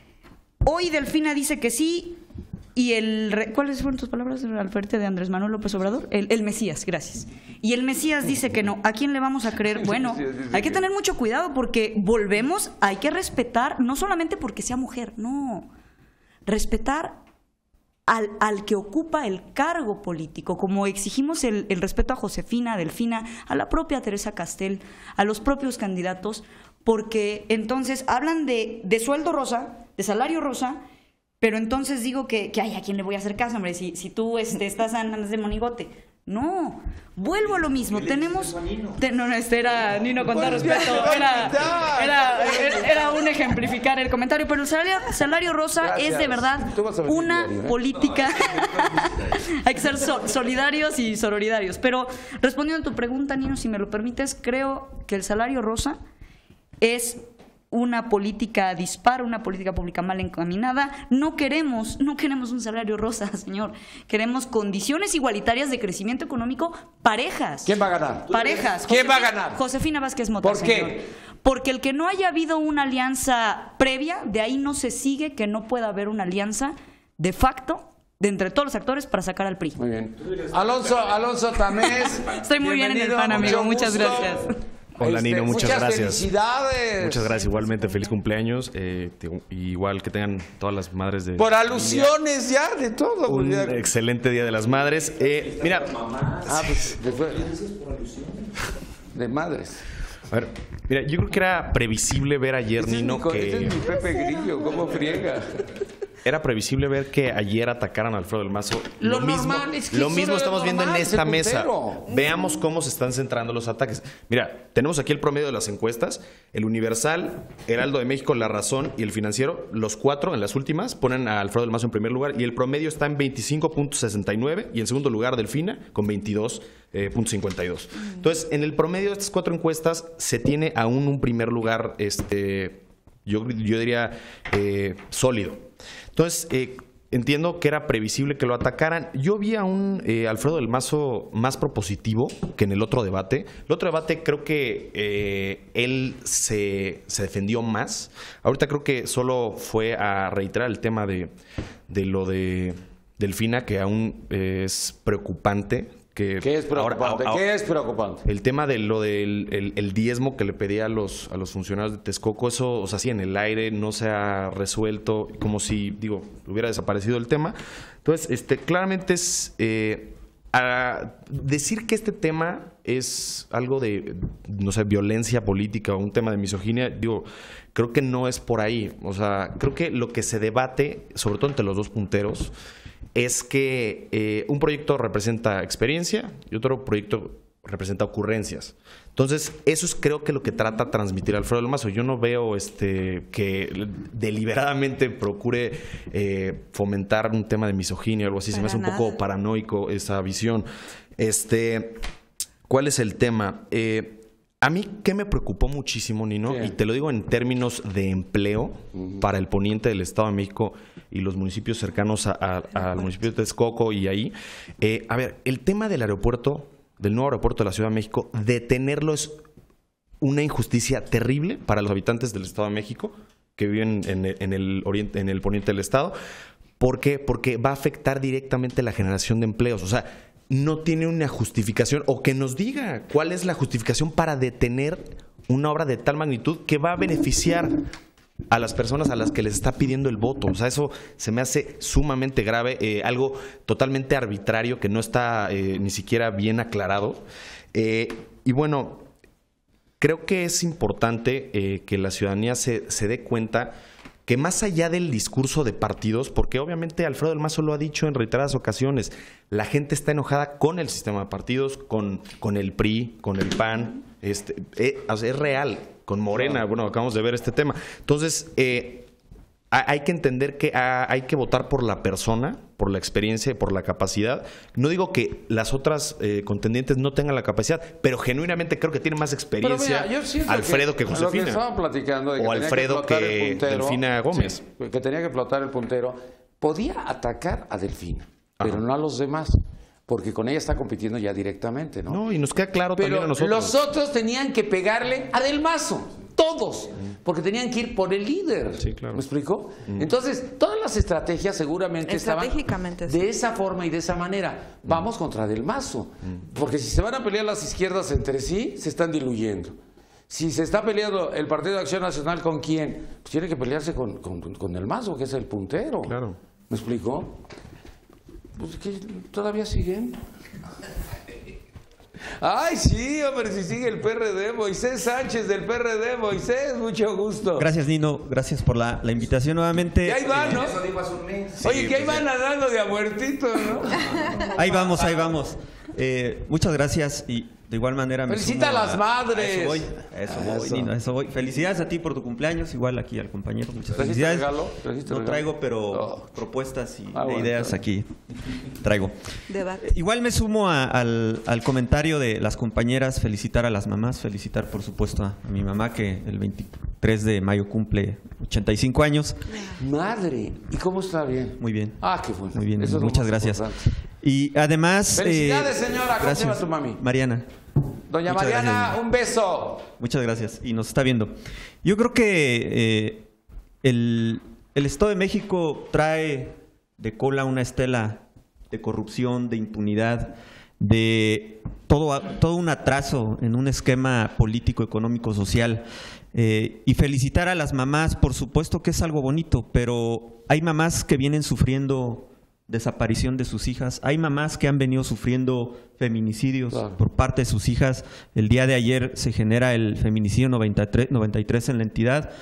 hoy Delfina dice que sí y el... ¿Cuáles fueron tus palabras al frente de Andrés Manuel López Obrador? El, el Mesías, gracias. Y el Mesías dice que no. ¿A quién le vamos a creer? Bueno, hay que tener mucho cuidado porque volvemos, hay que respetar, no solamente porque sea mujer, no, respetar Al, al que ocupa el cargo político, como exigimos el, el respeto a Josefina, a Delfina, a la propia Teresa Castel, a los propios candidatos, porque entonces hablan de, de sueldo rosa, de salario rosa, pero entonces digo que, que ay, ¿a quién le voy a hacer caso, hombre? Si, si tú este, estás andas de monigote. No, vuelvo a lo mismo. Tenemos. Te, no, no, este era Nino con todo respeto. Era, era, era, era un ejemplificar el comentario, pero el salario, salario rosa Gracias. Es de verdad una diario, ¿eh? política. Hay que ser so, solidarios y sororidarios. Pero respondiendo a tu pregunta, Nino, si me lo permites, creo que el salario rosa es una política dispar, una política pública mal encaminada. No queremos, no queremos un salario rosa, señor. Queremos condiciones igualitarias de crecimiento económico parejas. ¿Quién va a ganar? Parejas. ¿Quién Josefina, va a ganar? Josefina Vázquez Mota. ¿Por qué? Señor. Porque el que no haya habido una alianza previa, de ahí no se sigue que no pueda haber una alianza de facto de entre todos los actores para sacar al P R I. Muy bien. Alonso, Alonso Tamés. Estoy muy bien en el pan, amigo. Muchas gusto. gracias. Hola Nino, muchas, muchas gracias. Felicidades. Muchas gracias, igualmente feliz cumpleaños. Eh, igual que tengan todas las madres de... Por alusiones ya de todo. Un excelente Día de las Madres. Eh, mira... Ah, pues, después, de madres. A ver, mira, yo creo que era previsible ver ayer, Ese Nino, es mi, que... Ese es mi Pepe Grillo, ¿cómo friega? Era previsible ver que ayer atacaran a Alfredo del Mazo. Lo, lo mismo, normal, es que lo mismo estamos viendo en esta mesa. Puntero. Veamos cómo se están centrando los ataques. Mira, tenemos aquí el promedio de las encuestas. El Universal, Heraldo de México, La Razón y El Financiero, los cuatro en las últimas, ponen a Alfredo del Mazo en primer lugar y el promedio está en veinticinco punto sesenta y nueve y en segundo lugar Delfina con veintidós punto cincuenta y dos. Entonces, en el promedio de estas cuatro encuestas se tiene aún un primer lugar, este, yo, yo diría, eh, sólido. Entonces, eh, entiendo que era previsible que lo atacaran. Yo vi a un eh, Alfredo del Mazo más propositivo que en el otro debate. El otro debate creo que eh, él se, se defendió más. Ahorita creo que solo fue a reiterar el tema de, de lo de Delfina, que aún eh, es preocupante. Que ¿Qué es preocupante? Ahora, ahora, ¿Qué es preocupante? El tema de lo del el, el diezmo que le pedía a los, a los funcionarios de Texcoco, eso, o sea, sí, en el aire, no se ha resuelto, como si, digo, hubiera desaparecido el tema. Entonces, este, claramente es eh, a decir que este tema es algo de, no sé, violencia política o un tema de misoginia, digo, creo que no es por ahí. O sea, creo que lo que se debate, sobre todo entre los dos punteros, es que eh, un proyecto representa experiencia y otro proyecto representa ocurrencias. Entonces, eso es creo que lo que trata de transmitir Alfredo del Mazo. Yo no veo este, que deliberadamente procure eh, fomentar un tema de misoginia o algo así. Para Se me hace un nada. poco paranoico esa visión. Este, ¿cuál es el tema? Eh, A mí, ¿qué me preocupó muchísimo, Nino? ¿Qué? Y te lo digo en términos de empleo uh-huh. para el poniente del Estado de México y los municipios cercanos a, a, al municipio de Texcoco y ahí. Eh, a ver, el tema del aeropuerto, del nuevo aeropuerto de la Ciudad de México, detenerlo es una injusticia terrible para los habitantes del Estado de México que viven en el, en el, oriente, en el poniente del Estado. ¿Por qué? Porque va a afectar directamente la generación de empleos. O sea, no tiene una justificación, o que nos diga cuál es la justificación para detener una obra de tal magnitud que va a beneficiar a las personas a las que les está pidiendo el voto. O sea, eso se me hace sumamente grave, eh, algo totalmente arbitrario que no está eh, ni siquiera bien aclarado. Eh, y bueno, creo que es importante eh, que la ciudadanía se, se dé cuenta que más allá del discurso de partidos, porque obviamente Alfredo del Mazo lo ha dicho en reiteradas ocasiones, la gente está enojada con el sistema de partidos, con, con el P R I, con el P A N, este, eh, o sea, es real, con Morena, bueno, acabamos de ver este tema. Entonces, eh, hay que entender que hay que votar por la persona, por la experiencia y por la capacidad. No digo que las otras eh, contendientes no tengan la capacidad, pero genuinamente creo que tiene más experiencia mira, Alfredo que, que Josefina. Lo que estaban platicando de que o Alfredo que, que puntero, Delfina Gómez. Sí, que tenía que explotar el puntero. Podía atacar a Delfina, pero Ajá. no a los demás. Porque con ella está compitiendo ya directamente, ¿no? No, y nos queda claro pero también a nosotros. Los otros tenían que pegarle a Del Mazo, todos, porque tenían que ir por el líder. Sí, claro. ¿Me explicó? Mm. Entonces, todas las estrategias seguramente estaban de esa forma y de esa manera. Vamos mm. contra Del Mazo, mm. porque si se van a pelear las izquierdas entre sí, se están diluyendo. Si se está peleando el Partido de Acción Nacional con quién, pues tiene que pelearse con, con, con Del Mazo, que es el puntero. Claro. ¿Me explicó? Pues que todavía siguen. Ay, sí, hombre, si sigue el P R D. Moisés Sánchez del P R D. Moisés, mucho gusto. Gracias, Nino. Gracias por la, la invitación nuevamente. Y ahí van, ¿no? Sí, Oye, que ahí van nadando de a muertito, ¿no? Ahí vamos, ahí vamos. Eh, muchas gracias y de igual manera me felicita a las madres. A eso voy, a eso voy, eso. Nino, a eso voy. Felicidades a ti por tu cumpleaños, igual aquí al compañero. Muchas felicidades. Regalo? No regalo? traigo, pero oh. propuestas y ah, bueno, ideas claro. aquí traigo. Debate. Igual me sumo a, al, al comentario de las compañeras, felicitar a las mamás, felicitar por supuesto a, a mi mamá que el veintitrés de mayo cumple ochenta y cinco años. Madre, ¿y cómo está? Bien. Muy bien. Ah, qué bueno. Muy bien, Eso muchas gracias. Importante. Y además... Felicidades, eh, señora. ¿Cómo se llama tu mami? Mariana. Doña Muchas Mariana, gracias. un beso. Muchas gracias. Y nos está viendo. Yo creo que eh, el, el Estado de México trae de cola una estela de corrupción, de impunidad, de todo, todo un atraso en un esquema político, económico, social. Eh, y felicitar a las mamás, por supuesto que es algo bonito, pero hay mamás que vienen sufriendo desaparición de sus hijas. Hay mamás que han venido sufriendo feminicidios claro. por parte de sus hijas. El día de ayer se genera el feminicidio noventa y tres en la entidad,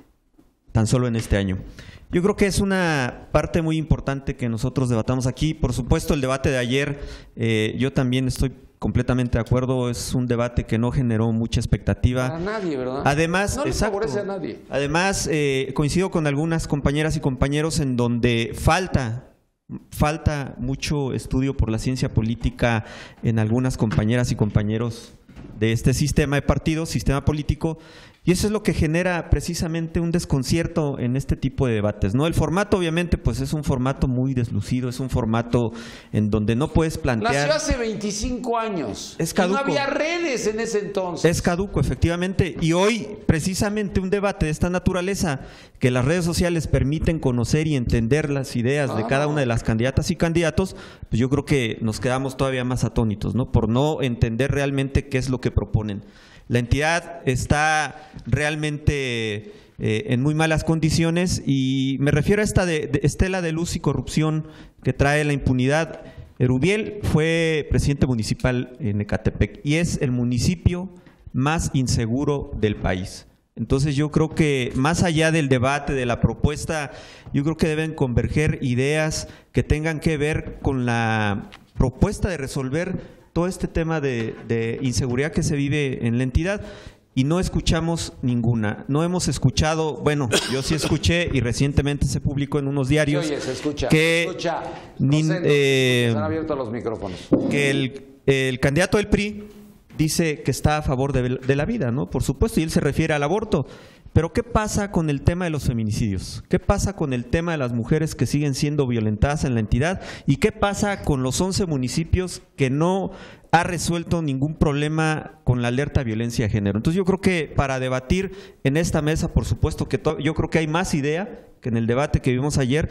tan solo en este año. Yo creo que es una parte muy importante que nosotros debatamos aquí. Por supuesto, el debate de ayer, eh, yo también estoy completamente de acuerdo, es un debate que no generó mucha expectativa. A nadie, ¿verdad? Además, no le exacto, favorece a nadie. Además, eh, coincido con algunas compañeras y compañeros en donde falta Falta mucho estudio por la ciencia política en algunas compañeras y compañeros de este sistema de partidos, sistema político, y eso es lo que genera precisamente un desconcierto en este tipo de debates, ¿no? El formato, obviamente, pues es un formato muy deslucido, es un formato en donde no puedes plantear... Nació hace veinticinco años. Es caduco. Y no había redes en ese entonces. Es caduco, efectivamente. Y hoy, precisamente, un debate de esta naturaleza, que las redes sociales permiten conocer y entender las ideas ah. de cada una de las candidatas y candidatos, pues yo creo que nos quedamos todavía más atónitos, ¿no? Por no entender realmente qué es lo que proponen. La entidad está realmente eh, en muy malas condiciones y me refiero a esta de, de estela de luz y corrupción que trae la impunidad. Erubiel fue presidente municipal en Ecatepec y es el municipio más inseguro del país. Entonces yo creo que más allá del debate, de la propuesta, yo creo que deben converger ideas que tengan que ver con la propuesta de resolver todo este tema de, de inseguridad que se vive en la entidad y no escuchamos ninguna. No hemos escuchado, bueno, yo sí escuché y recientemente se publicó en unos diarios oye, se escucha, que, se escucha. Ni, eh, se han abierto los micrófonos. Que el, el candidato del P R I dice que está a favor de, de la vida, ¿no? Por supuesto, y él se refiere al aborto. Pero ¿qué pasa con el tema de los feminicidios? ¿Qué pasa con el tema de las mujeres que siguen siendo violentadas en la entidad? ¿Y qué pasa con los once municipios que no ha resuelto ningún problema con la alerta a violencia de género? Entonces yo creo que para debatir en esta mesa, por supuesto que yo creo que hay más idea que en el debate que vimos ayer,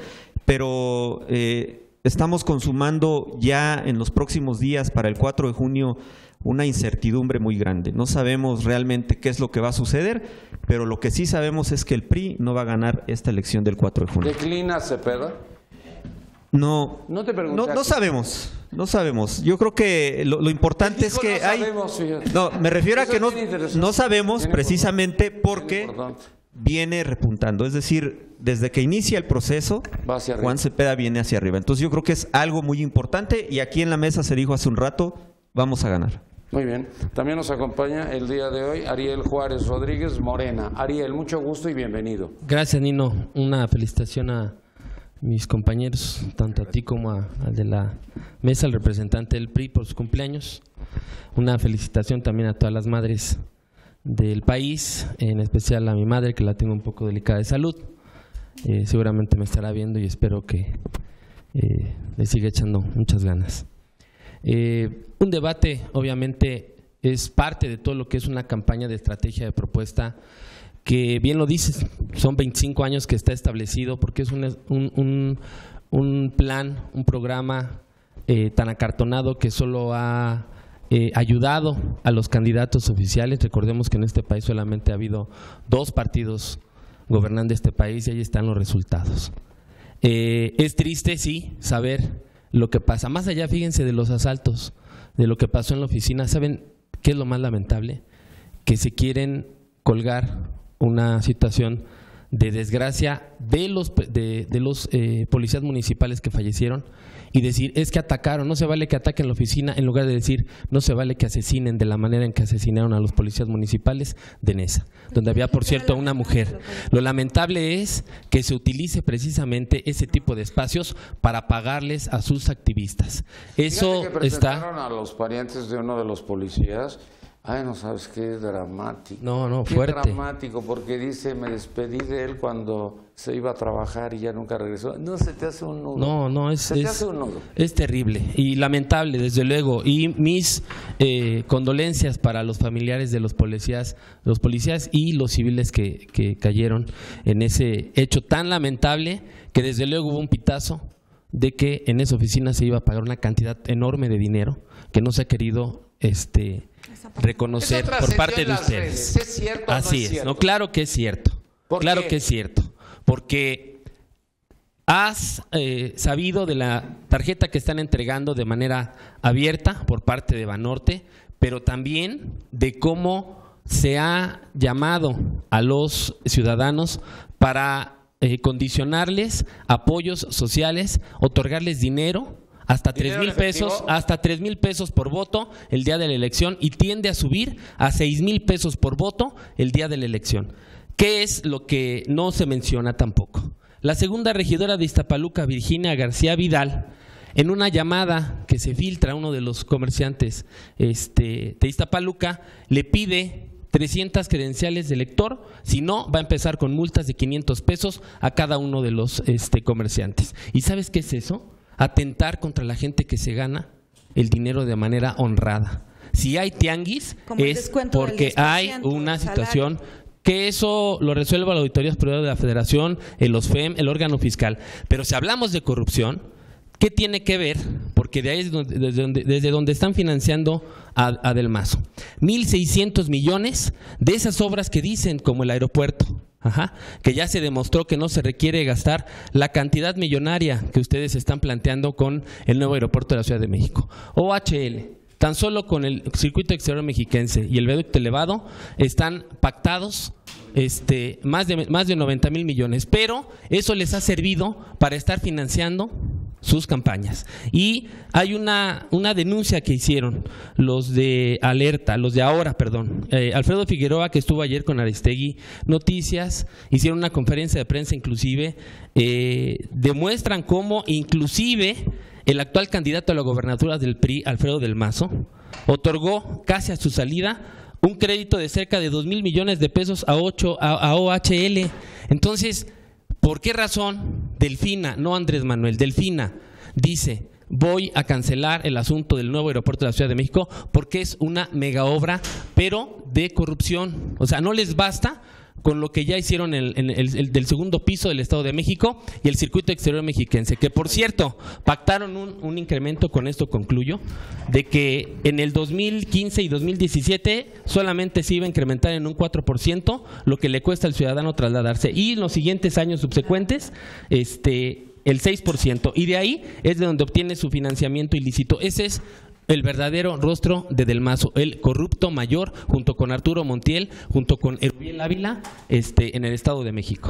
pero eh, estamos consumando ya en los próximos días para el cuatro de junio una incertidumbre muy grande. No sabemos realmente qué es lo que va a suceder, pero lo que sí sabemos es que el P R I no va a ganar esta elección del cuatro de junio. ¿Declina Cepeda? No, no, te no, no sabemos. No sabemos. Yo creo que lo, lo importante es que no hay... sabemos, fíjate. No, me refiero Eso a que es no, bien interesante. no sabemos Bien precisamente importante. porque Bien importante. viene repuntando. Es decir, desde que inicia el proceso, Va hacia arriba. Juan Cepeda viene hacia arriba. Entonces yo creo que es algo muy importante y aquí en la mesa se dijo hace un rato, vamos a ganar. Muy bien. También nos acompaña el día de hoy Ariel Juárez Rodríguez Morena. Ariel, mucho gusto y bienvenido. Gracias, Nino. Una felicitación a mis compañeros, tanto a ti como a- al de la mesa, al representante del P R I por sus cumpleaños. Una felicitación también a todas las madres del país, en especial a mi madre, que la tengo un poco delicada de salud. Eh, seguramente me estará viendo y espero que eh, le siga echando muchas ganas. Eh, un debate, obviamente, es parte de todo lo que es una campaña de estrategia de propuesta, que bien lo dices, son veinticinco años que está establecido, porque es un, un, un, un plan, un programa eh, tan acartonado que solo ha eh, ayudado a los candidatos oficiales. Recordemos que en este país solamente ha habido dos partidos gobernando este país y ahí están los resultados. Eh, es triste, sí, saber lo que pasa. Más allá, fíjense, de los asaltos, de lo que pasó en la oficina, ¿saben qué es lo más lamentable? Que se quieren colgar una situación de desgracia de los, de, de los eh, policías municipales que fallecieron y decir, es que atacaron, no se vale que ataquen la oficina, en lugar de decir, no se vale que asesinen de la manera en que asesinaron a los policías municipales de Nesa, donde había, por cierto, una mujer. Lo lamentable es que se utilice precisamente ese tipo de espacios para pagarles a sus activistas. Eso Fíjate que está... presentaron a los parientes de uno de los policías. Ay, no sabes qué dramático. No, no, Qué fuerte. dramático, porque dice, me despedí de él cuando se iba a trabajar y ya nunca regresó. No, se te hace un nudo. No, no, es, Se te es, hace un nudo. es terrible y lamentable, desde luego. Y mis eh, condolencias para los familiares de los policías, los policías y los civiles que, que cayeron en ese hecho tan lamentable, que desde luego hubo un pitazo de que en esa oficina se iba a pagar una cantidad enorme de dinero que no se ha querido este reconocer Eso por trascendió parte en de las ustedes. redes. ¿Es cierto o no Así es es, cierto? no, claro que es cierto. ¿Por Claro qué? que es cierto, porque has eh, sabido de la tarjeta que están entregando de manera abierta por parte de Banorte, pero también de cómo se ha llamado a los ciudadanos para eh, condicionarles apoyos sociales, otorgarles dinero hasta tres ¿Dinero mil en efectivo? pesos, hasta tres mil pesos por voto el día de la elección, y tiende a subir a seis mil pesos por voto el día de la elección. ¿Qué es lo que no se menciona tampoco? La segunda regidora de Iztapaluca, Virginia García Vidal, en una llamada que se filtra a uno de los comerciantes este, de Iztapaluca, le pide trescientas credenciales de elector, si no va a empezar con multas de quinientos pesos a cada uno de los este, comerciantes. ¿Y sabes qué es eso? Atentar contra la gente que se gana el dinero de manera honrada. Si hay tianguis, Como el es descuento del porque diez por hay ciento una del situación salario. que eso lo resuelva la Auditoría Superior de la Federación, el OSFEM, el órgano fiscal. Pero si hablamos de corrupción, ¿qué tiene que ver? Porque de ahí es donde, desde, donde, desde donde están financiando a, a Del Mazo. mil seiscientos millones de esas obras que dicen, como el aeropuerto, ajá, que ya se demostró que no se requiere gastar la cantidad millonaria que ustedes están planteando con el nuevo aeropuerto de la Ciudad de México. O H L, tan solo con el circuito exterior mexiquense y el viaducto elevado están pactados este, más de, más de noventa mil millones, pero eso les ha servido para estar financiando sus campañas. Y hay una, una denuncia que hicieron los de Alerta, los de Ahora, perdón, eh, Alfredo Figueroa, que estuvo ayer con Aristegui Noticias, hicieron una conferencia de prensa inclusive, eh, demuestran cómo inclusive el actual candidato a la gobernatura del P R I, Alfredo del Mazo, otorgó casi a su salida un crédito de cerca de dos mil millones de pesos a, ocho, a, a O H L. Entonces, ¿por qué razón Delfina, no Andrés Manuel, Delfina dice, voy a cancelar el asunto del nuevo aeropuerto de la Ciudad de México porque es una mega obra, pero de corrupción? O sea, no les basta con lo que ya hicieron en el, en el, el del segundo piso del Estado de México y el circuito exterior mexiquense, que por cierto, pactaron un, un incremento, con esto concluyo, de que en el dos mil quince y dos mil diecisiete solamente se iba a incrementar en un cuatro por ciento lo que le cuesta al ciudadano trasladarse, y en los siguientes años subsecuentes este el seis por ciento. Y de ahí es de donde obtiene su financiamiento ilícito. Ese es el verdadero rostro de Del Mazo, el corrupto mayor, junto con Arturo Montiel, junto con Erubiel Ávila, este, en el Estado de México.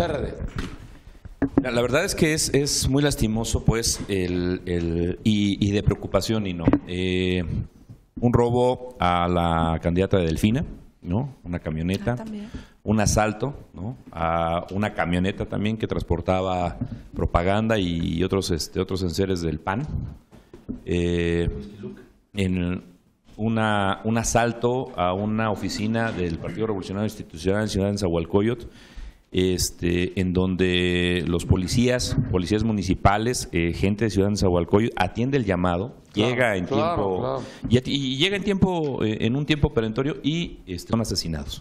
La, la verdad es que es, es muy lastimoso, pues, el, el, y, y de preocupación, y no. Eh, un robo a la candidata de Delfina, ¿no? Una camioneta, Ah, un asalto, ¿no? A una camioneta también que transportaba propaganda y otros, este, otros enseres del P A N. Eh, en una, un asalto a una oficina del Partido Revolucionario Institucional en Ciudad de Nezahualcóyotl, este, en donde los policías, policías municipales, eh, gente de Ciudad de Nezahualcóyotl atiende el llamado, Claro, llega en claro, tiempo claro. Y, ati- y llega en tiempo, eh, en un tiempo perentorio y este, son asesinados.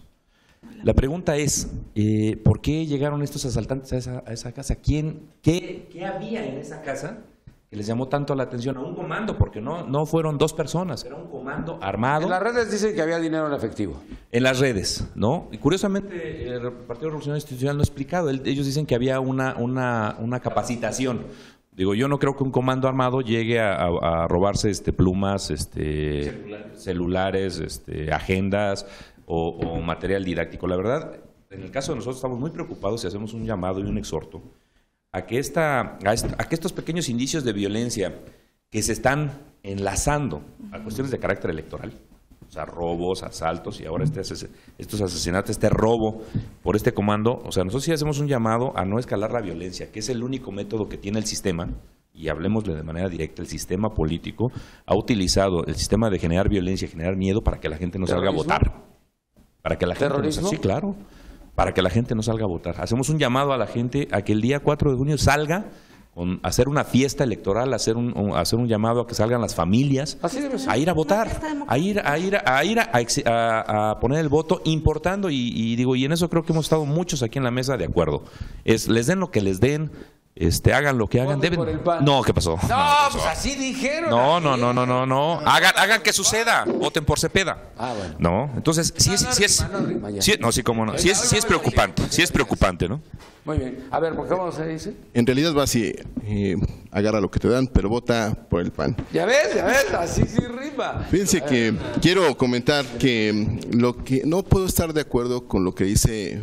La pregunta es, eh, ¿por qué llegaron estos asaltantes a esa, a esa casa? ¿Quién, qué, ¿Qué había en esa casa que les llamó tanto la atención? A un comando, porque no, no fueron dos personas, era un comando armado. En las redes dicen que había dinero en efectivo. En las redes, ¿no? Y curiosamente, el Partido Revolucionario Institucional no ha explicado. El- Ellos dicen que había una, una, una capacitación. Digo, yo no creo que un comando armado llegue a, a- a robarse este, plumas, este, celulares, celulares este, agendas o, o material didáctico. La verdad, en el caso de nosotros estamos muy preocupados y hacemos un llamado y un exhorto a que, esta, a, esta- a que estos pequeños indicios de violencia que se están enlazando a cuestiones de carácter electoral, o sea, robos, asaltos y ahora este ases- estos asesinatos, este robo por este comando, o sea, nosotros sí hacemos un llamado a no escalar la violencia, que es el único método que tiene el sistema, y hablemosle de manera directa, el sistema político ha utilizado el sistema de generar violencia, generar miedo para que la gente no salga a ¿Terrorismo? votar. Para que la gente no ¿Terrorismo? salga, sí, claro, para que la gente no salga a votar. Hacemos un llamado a la gente a que el día cuatro de junio salga con hacer una fiesta electoral, hacer un, un- hacer un llamado a que salgan las familias Así debe ser. a ir a votar, fiesta a ir a ir a, a ir a, ex- a- a poner el voto importando y, y digo y en eso creo que hemos estado muchos aquí en la mesa de acuerdo. Es les den lo que les den, este hagan lo que hagan, Voten deben. por el P A N. No, ¿qué pasó? No, ¿qué pasó? pues así dijeron. No, no, ayer. no, no, no, no. Hagan, hagan que suceda. Voten por Cepeda. Ah, bueno. No, entonces sí No, es, no sí es, rima, no rima ya. sí- no, sí, cómo no. Sí es, sí es preocupante, sí es preocupante, ¿no? Muy bien. A ver, ¿por qué vamos a dice? En realidad va así, eh, agarra lo que te dan, pero vota por el P A N. Ya ves, ya ves, así sí rima. Fíjense que quiero comentar que lo que no puedo estar de acuerdo con lo que dice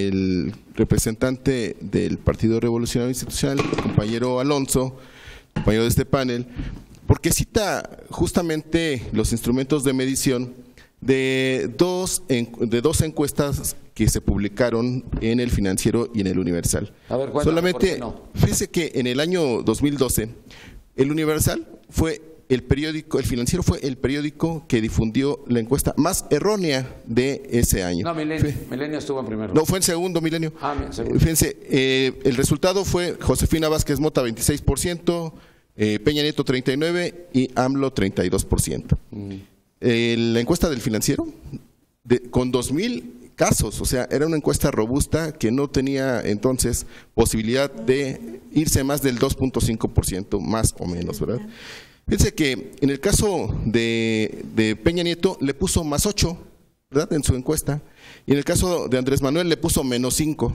el representante del Partido Revolucionario Institucional, el compañero Alonso, compañero de este panel, porque cita justamente los instrumentos de medición de dos, en- de dos encuestas que se publicaron en el Financiero y en el Universal. A ver, cuéntame, Solamente, ¿por qué no? fíjese que en el año dos mil doce, el Universal fue el periódico, el Financiero fue el periódico que difundió la encuesta más errónea de ese año. No, Milenio. Fue- Milenio estuvo en primero. no, fue en segundo milenio. Ah, bien, segundo. Fíjense, eh, el resultado fue Josefina Vázquez Mota veintiséis por ciento, eh, Peña Nieto treinta y nueve por ciento y AMLO treinta y dos por ciento. Mm. Eh, la encuesta del Financiero, de- con dos mil casos, o sea, era una encuesta robusta que no tenía entonces posibilidad de irse más del dos punto cinco por ciento, más o menos, ¿verdad? Fíjense que en el caso de, de Peña Nieto le puso más ocho, ¿verdad? En su encuesta. Y en el caso de Andrés Manuel le puso menos cinco.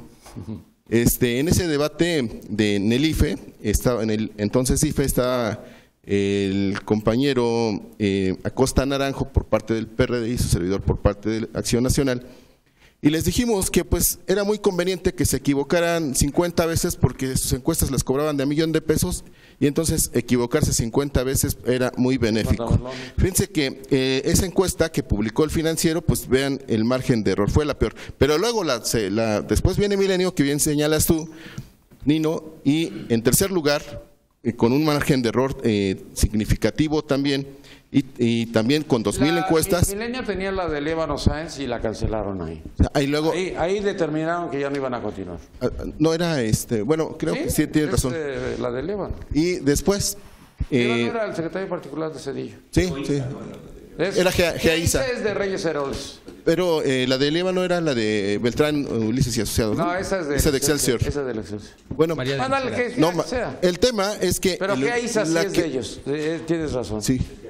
Este, en ese debate de, en el I F E, estaba, en el entonces I F E estaba el compañero eh, Acosta Naranjo por parte del P R D y su servidor por parte de Acción Nacional. Y les dijimos que pues era muy conveniente que se equivocaran cincuenta veces porque sus encuestas las cobraban de a millón de pesos y entonces equivocarse cincuenta veces era muy benéfico. Fíjense que eh, esa encuesta que publicó el Financiero, pues vean el margen de error, fue la peor. Pero luego la, se, la después viene Milenio, que bien señalas tú, Nino, y en tercer lugar, eh, con un margen de error eh, significativo también, y, y también con dos mil La- encuestas. Mi- Milenio tenía la de Líbano Sáenz y la cancelaron ahí. Ahí luego, Ahí, ahí determinaron que ya no iban a continuar. ah, no era este, bueno, creo que sí tienes es razón. de- la de Líbano. Y después, Líbano eh, era el secretario particular de Cedillo. sí, sí, Es- Era Gea- Geaiza. Geaiza es de Reyes Herodes. pero eh, la de Líbano era la de Beltrán, Ulises y Asociados. No, esa es de, Esa de Excelsior. Esa es de Excelsior. Bueno, María de Ándale, Gisela. que no, que ma- sea. el tema es que Pero el- Geaiza sí la es que- de ellos. Eh, tienes razón. Sí.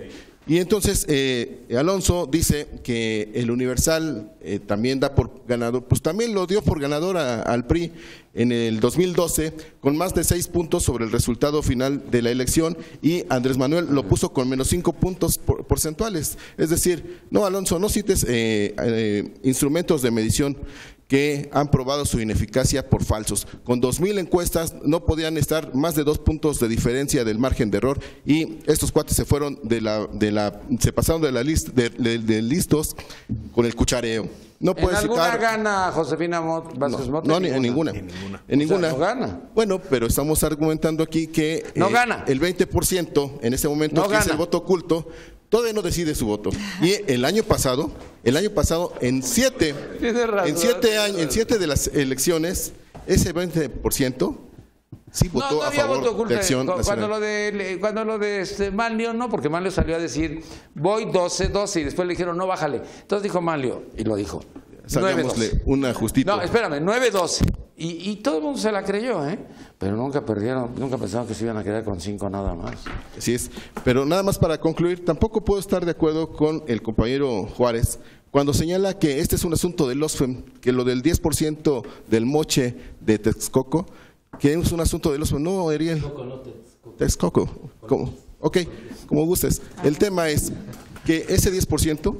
Y entonces eh, Alonso dice que el Universal eh, también da por ganador, pues también lo dio por ganador a, al P R I en el dos mil doce con más de seis puntos sobre el resultado final de la elección, y Andrés Manuel lo puso con menos cinco puntos por, porcentuales. Es decir, no, Alonso, no cites eh, eh, instrumentos de medición que han probado su ineficacia por falsos. Con dos mil encuestas no podían estar más de dos puntos de diferencia del margen de error, y estos cuates se fueron de la, de la se pasaron de la lista de, de, de listos con el cuchareo. No puedes ¿En alguna citar, gana Josefina Mot, Vázquez no, Mota? no, en ninguna. En ninguna. En ninguna. O sea, no gana. Bueno, pero estamos argumentando aquí que no eh, gana. el veinte por ciento en ese momento, no que gana. es el voto oculto, todavía no decide su voto. Y el año pasado, el año pasado, en siete, razón, en siete años, en siete de las elecciones, ese veinte por ciento sí votó no, no a había favor voto oculto. de Acción Cuando Nacional. lo de, cuando lo de este Manlio, no, porque Manlio salió a decir, voy doce doce, y después le dijeron, no, bájale. Entonces dijo Manlio, y lo dijo, nueve doce. Un ajustito. No, espérame, nueve doce. Y, y todo el mundo se la creyó, ¿eh? Pero nunca perdieron, nunca pensaron que se iban a quedar con cinco nada más. Así es. Pero nada más para concluir, tampoco puedo estar de acuerdo con el compañero Juárez cuando señala que este es un asunto del OSFEM, que lo del diez por ciento del moche de Texcoco, que es un asunto del OSFEM. No, Ariel. Texcoco. ¿Cómo? Ok, como gustes. El tema es que ese diez por ciento,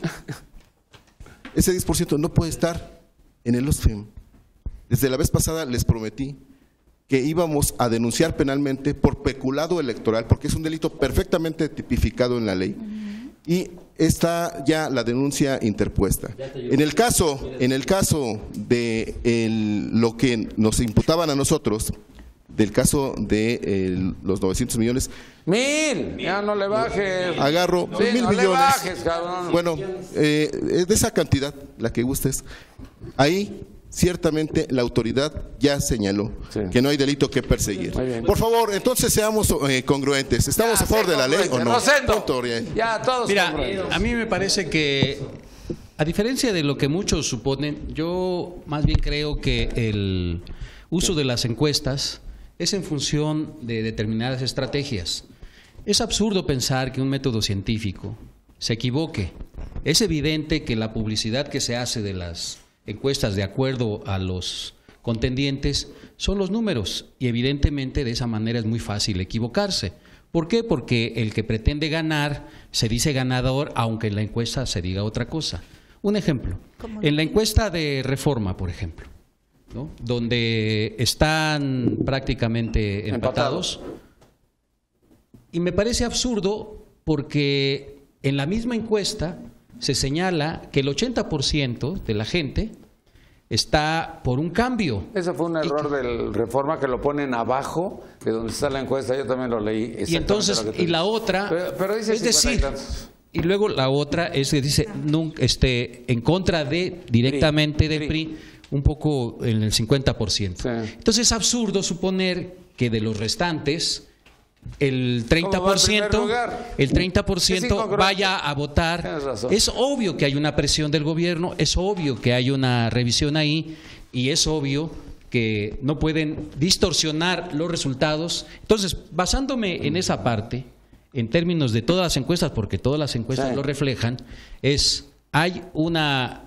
ese diez por ciento no puede estar en el OSFEM. Desde la vez pasada les prometí que íbamos a denunciar penalmente por peculado electoral, porque es un delito perfectamente tipificado en la ley, y está ya la denuncia interpuesta. En el caso, en el caso de el, lo que nos imputaban a nosotros, del caso de el, los novecientos millones. Mil, ya no le bajes. Agarro sí, mil no millones. Le bajes, cabrón. Bueno, eh, de esa cantidad, la que gustes, ahí ciertamente la autoridad ya señaló sí. que no hay delito que perseguir. Por favor, entonces seamos eh, congruentes. ¿Estamos ya, a favor de la ley o no? Punto, ya, todos Mira, a mí me parece que, a diferencia de lo que muchos suponen, yo más bien creo que el uso de las encuestas es en función de determinadas estrategias. Es absurdo pensar que un método científico se equivoque. Es evidente que la publicidad que se hace de las encuestas de acuerdo a los contendientes son los números, y evidentemente de esa manera es muy fácil equivocarse. ¿Por qué? Porque el que pretende ganar se dice ganador aunque en la encuesta se diga otra cosa. Un ejemplo, en la encuesta de Reforma, por ejemplo, ¿no?, donde están prácticamente empatados, Empatado. Y me parece absurdo porque en la misma encuesta se señala que el ochenta por ciento de la gente está por un cambio. Ese fue un error que, del Reforma, que lo ponen abajo de donde está la encuesta. Yo también lo leí. Y entonces, y la otra, pero, pero dice es decir, y, y luego la otra es que dice nunca, este, en contra de, directamente del P R I, un poco en el cincuenta por ciento. Sí. Entonces es absurdo suponer que de los restantes el treinta por ciento, el treinta por ciento vaya a votar. Es obvio que hay una presión del gobierno, es obvio que hay una revisión ahí, y es obvio que no pueden distorsionar los resultados. Entonces, basándome en esa parte, en términos de todas las encuestas, porque todas las encuestas sí. lo reflejan, es hay una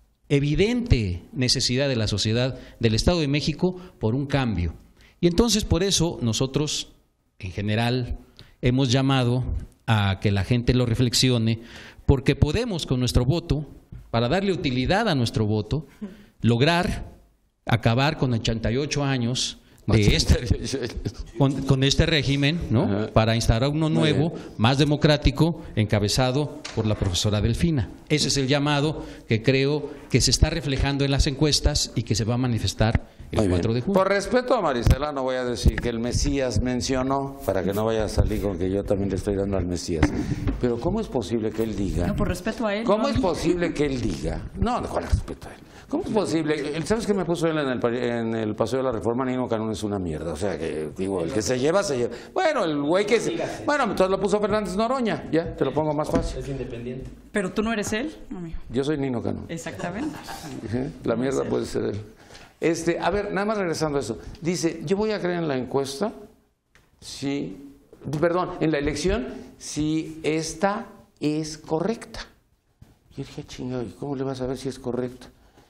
evidente necesidad de la sociedad del Estado de México por un cambio. Y entonces, por eso, nosotros en general hemos llamado a que la gente lo reflexione, porque podemos con nuestro voto, para darle utilidad a nuestro voto, lograr acabar con ochenta y ocho años de este, con, con este régimen, ¿no?, para instaurar uno nuevo, más democrático, encabezado por la profesora Delfina. Ese es el llamado que creo que se está reflejando en las encuestas y que se va a manifestar el cuatro de junio. Por respeto a Marisela, no voy a decir que el Mesías mencionó, para que no vaya a salir con que yo también le estoy dando al Mesías. Pero ¿cómo es posible que él diga? No, por respeto a él. ¿Cómo no, es posible que él diga? No, con respeto a él. ¿Cómo es posible? ¿Sabes qué me puso él en el, en el Paseo de la Reforma? Nino Canún es una mierda. O sea, que digo, el que se lleva, se lleva. Bueno, el güey que se... Bueno, entonces lo puso Fernández Noroña. Ya, te lo pongo más fácil. Es independiente. Pero tú no eres él, amigo. Yo soy Nino Canún. Exactamente. La mierda puede ser él. Este, a ver, nada más regresando a eso. Dice, yo voy a creer en la encuesta si... Perdón, en la elección, si esta es correcta. Yo dije, chingado, ¿y cómo le vas a ver si es correcta?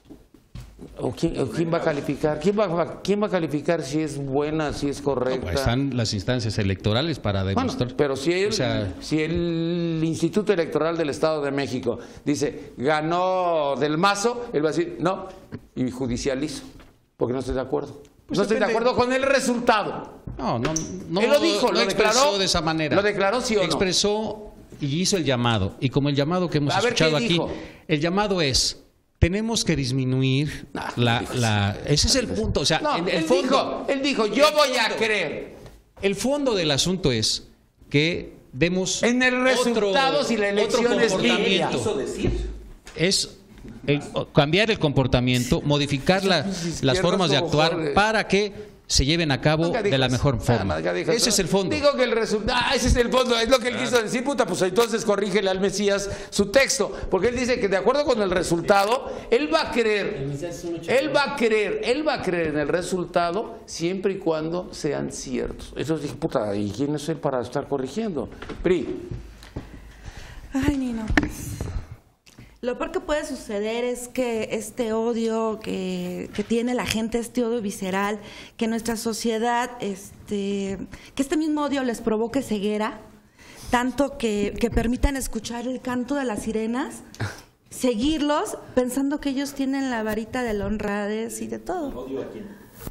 ¿O quién, o quién va a calificar? ¿Quién va, ¿Quién va a calificar si es buena, si es correcta? No, están las instancias electorales para demostrar. Bueno, pero si el, o sea, si el Instituto Electoral del Estado de México dice, ganó Del Mazo, él va a decir, no, y judicializo, porque no estoy de acuerdo. Pues no estoy depende. de acuerdo con el resultado. No, no, no. Él lo dijo, lo, lo declaró expresó de esa manera. ¿Lo declaró sí o no? Expresó y hizo el llamado. Y como el llamado que hemos A ver, escuchado ¿qué aquí, dijo? el llamado es, tenemos que disminuir Ah, la, la... Ese es el punto. O sea, No, en el él, fondo, dijo, él dijo, yo voy a creer. el fondo del asunto es que demos En el resultado, otro, si la otro elección es limpia. comportamiento. Es el- cambiar el comportamiento, modificar la- las formas de actuar para que se lleven a cabo Nunca dijo de la eso. mejor Nada forma. más, ya dijo Ese eso. es el fondo. Digo que el resultado, ah, ese es el fondo, es lo que él quiso decir, puta, pues entonces corrígele al Mesías su texto, porque él dice que de acuerdo con el resultado, él va a creer, él va a creer, él va a creer en el resultado siempre y cuando sean ciertos. Entonces dije, puta, ¿y quién es él para estar corrigiendo? Pri. Ay, Nino, pues. Lo peor que puede suceder es que este odio que, que tiene la gente, este odio visceral, que nuestra sociedad, este, que este mismo odio les provoque ceguera, tanto que, que permitan escuchar el canto de las sirenas, seguirlos pensando que ellos tienen la varita de la honradez y de todo. ¿Odio a quién?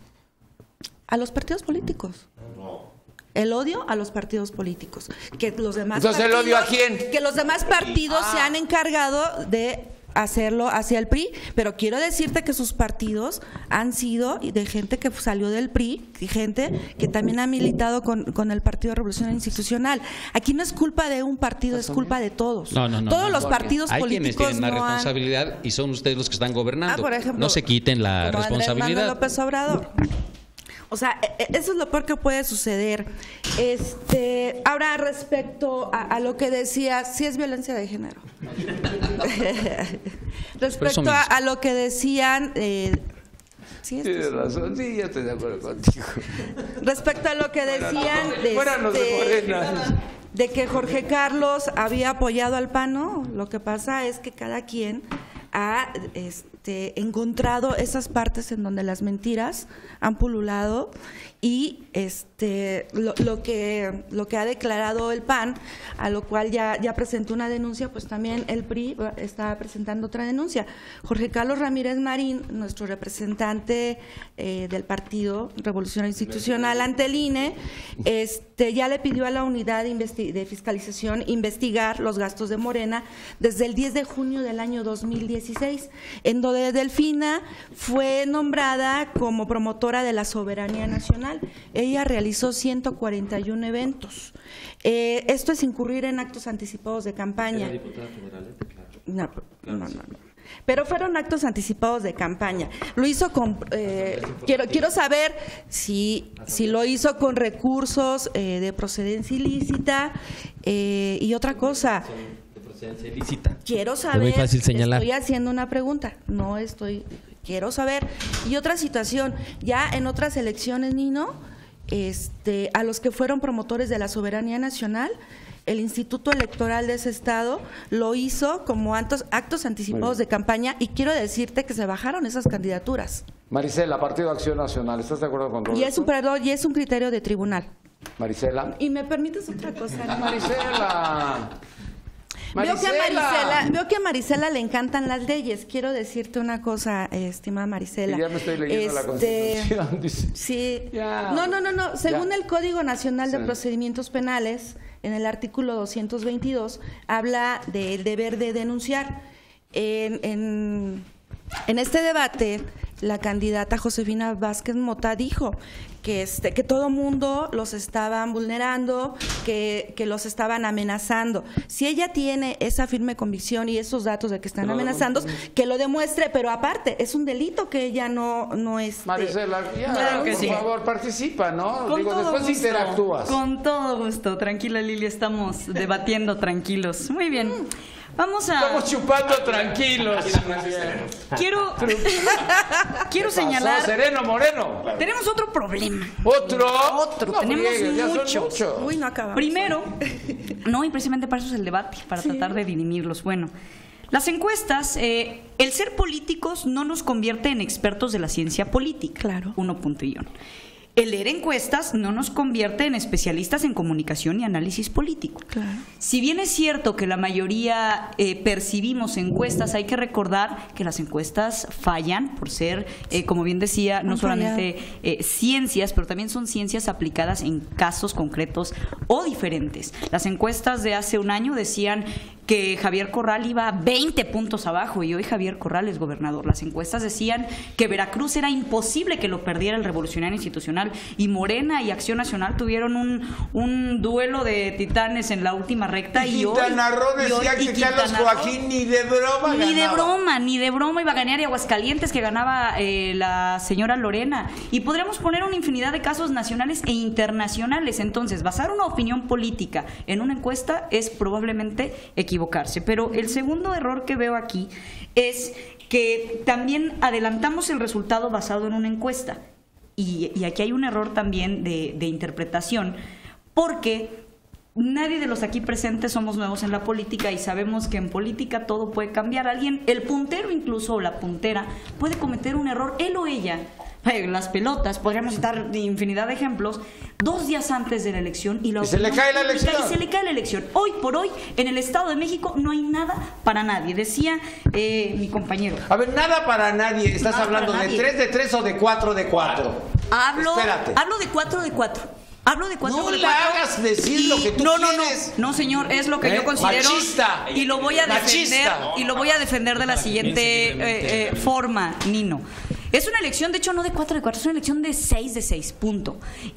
A los partidos políticos. El odio a los partidos políticos. Que los demás Entonces, ¿el partidos, odio a quién? Que los demás partidos Ah. se han encargado de hacerlo hacia el P R I, pero quiero decirte que sus partidos han sido de gente que salió del P R I y gente que también ha militado con, con el Partido Revolucionario Institucional. Aquí no es culpa de un partido, es culpa de todos. No, no, no. Todos no, los no. partidos Hay quienes políticos tienen la no han- responsabilidad y son ustedes los que están gobernando. Ah, por ejemplo, no se quiten la como Andrés Manuel responsabilidad. López Obrador. O sea, e- e- eso es lo peor que puede suceder. Este, ahora, respecto a, a lo que decía, sí es violencia de género. Respecto a, a lo que decían, eh, sí, esto Tienes sí. razón, sí, ya estoy de acuerdo contigo. Respecto a lo que decían de, Fueran los de este, Morena. de que Jorge Carlos había apoyado al P A N, no, lo que pasa es que cada quien ha este, encontrado esas partes en donde las mentiras han pululado y este lo, lo que lo que ha declarado el P A N, a lo cual ya, ya presentó una denuncia, pues también el P R I está presentando otra denuncia. Jorge Carlos Ramírez Marín, nuestro representante eh, del Partido Revolucionario Institucional ante el I N E, este, ya le pidió a la unidad de, investi- de fiscalización investigar los gastos de Morena desde el diez de junio del año dos mil dieciséis, en donde Delfina fue nombrada como promotora de la soberanía nacional. Ella realizó ciento cuarenta y uno eventos. Eh, esto es incurrir en actos anticipados de campaña. ¿Era diputada federal? ¿eh? No, no, no, no. Pero fueron actos anticipados de campaña. Lo hizo con. Eh, quiero, quiero saber si, si lo hizo con recursos eh, de procedencia ilícita eh, y otra cosa. De procedencia ilícita. Quiero Es saber. muy fácil señalar. Estoy haciendo una pregunta. No estoy. Quiero saber. Y otra situación. Ya en otras elecciones, Nino, este, a los que fueron promotores de la soberanía nacional, el Instituto Electoral de ese estado lo hizo como actos, actos anticipados de campaña y quiero decirte que se bajaron esas candidaturas. Marisela, Partido Acción Nacional, ¿estás de acuerdo con todo Y es esto? un, perdón, y es un criterio de tribunal. Marisela. Y me permites otra cosa, ¿no? Marisela. Veo que, a Marisela. Marisela, veo que a Marisela le encantan las leyes. Quiero decirte una cosa, eh, estimada Marisela. Y ya me estoy leyendo la Constitución, dice. Sí. Ya. No, no, no, no. Según Ya. el Código Nacional de Sí. Procedimientos Penales, en el artículo doscientos veintidós, habla del deber de denunciar. En, en, en este debate, la candidata Josefina Vázquez Mota dijo que este que todo mundo los estaban vulnerando, que, que los estaban amenazando. Si ella tiene esa firme convicción y esos datos de que están Que lo amenazando, demuestre. que lo demuestre, pero aparte, es un delito que ella no, no es. Marisela, ya, Claro que por sí. favor, participa, ¿no? Con Digo, todo después gusto. interactúas. Con todo gusto. Tranquila, Lili, estamos debatiendo tranquilos. Muy bien. Vamos a... Estamos chupando tranquilos. Quiero, quiero Pasó, señalar... Sereno Moreno. Tenemos otro problema. ¿Otro? Otro. No, Tenemos friegues, ya son muchos. muchos. Uy, no acabamos. Primero, no, y precisamente para eso es el debate, para tratar de dirimirlos. Bueno, las encuestas, eh, el ser políticos no nos convierte en expertos de la ciencia política. Claro. Uno punto y uno. El leer encuestas no nos convierte en especialistas en comunicación y análisis político. Claro. Si bien es cierto que la mayoría eh, percibimos encuestas, hay que recordar que las encuestas fallan por ser, eh, como bien decía, no Han solamente eh, ciencias, pero también son ciencias aplicadas en casos concretos o diferentes. Las encuestas de hace un año decían que Javier Corral iba veinte puntos abajo y hoy Javier Corral es gobernador. Las encuestas decían que Veracruz era imposible que lo perdiera el Revolucionario Institucional y Morena y Acción Nacional tuvieron un, un duelo de titanes en la última recta. Y Y, hoy, Quintana Roo y hoy- decía y que Carlos Quintana Roo Joaquín ni de broma ni de ganaba. broma, ni de broma iba a ganar y Aguascalientes que ganaba eh, la señora Lorena. Y podríamos poner una infinidad de casos nacionales e internacionales. Entonces, basar una opinión política en una encuesta es probablemente equivocarse. Pero el segundo error que veo aquí es que también adelantamos el resultado basado en una encuesta. Y, y aquí hay un error también de, de interpretación, porque nadie de los aquí presentes somos nuevos en la política y sabemos que en política todo puede cambiar. Alguien, el puntero incluso o la puntera, puede cometer un error, él o ella. Eh, Las pelotas, podríamos citar infinidad de ejemplos, dos días antes de la elección y, la Y se le opinión cae la pública, elección. y se le cae la elección. Hoy por hoy, en el Estado de México no hay nada para nadie, decía eh, mi compañero. A ver, nada para nadie. ¿Estás Nada hablando para de nadie. tres de tres o de cuatro de cuatro? Hablo, Espérate. hablo de cuatro de cuatro. Hablo de cuatro No de le cuatro. hagas decir Y- lo que tú no, no, quieres. No, no, señor, es lo que ¿Eh? yo considero. Machista. Y lo voy a defender. Machista. Y lo voy a defender de la siguiente eh, eh, forma, Nino. Es una elección, de hecho, no de cuatro de cuatro, es una elección de seis de seis, punto.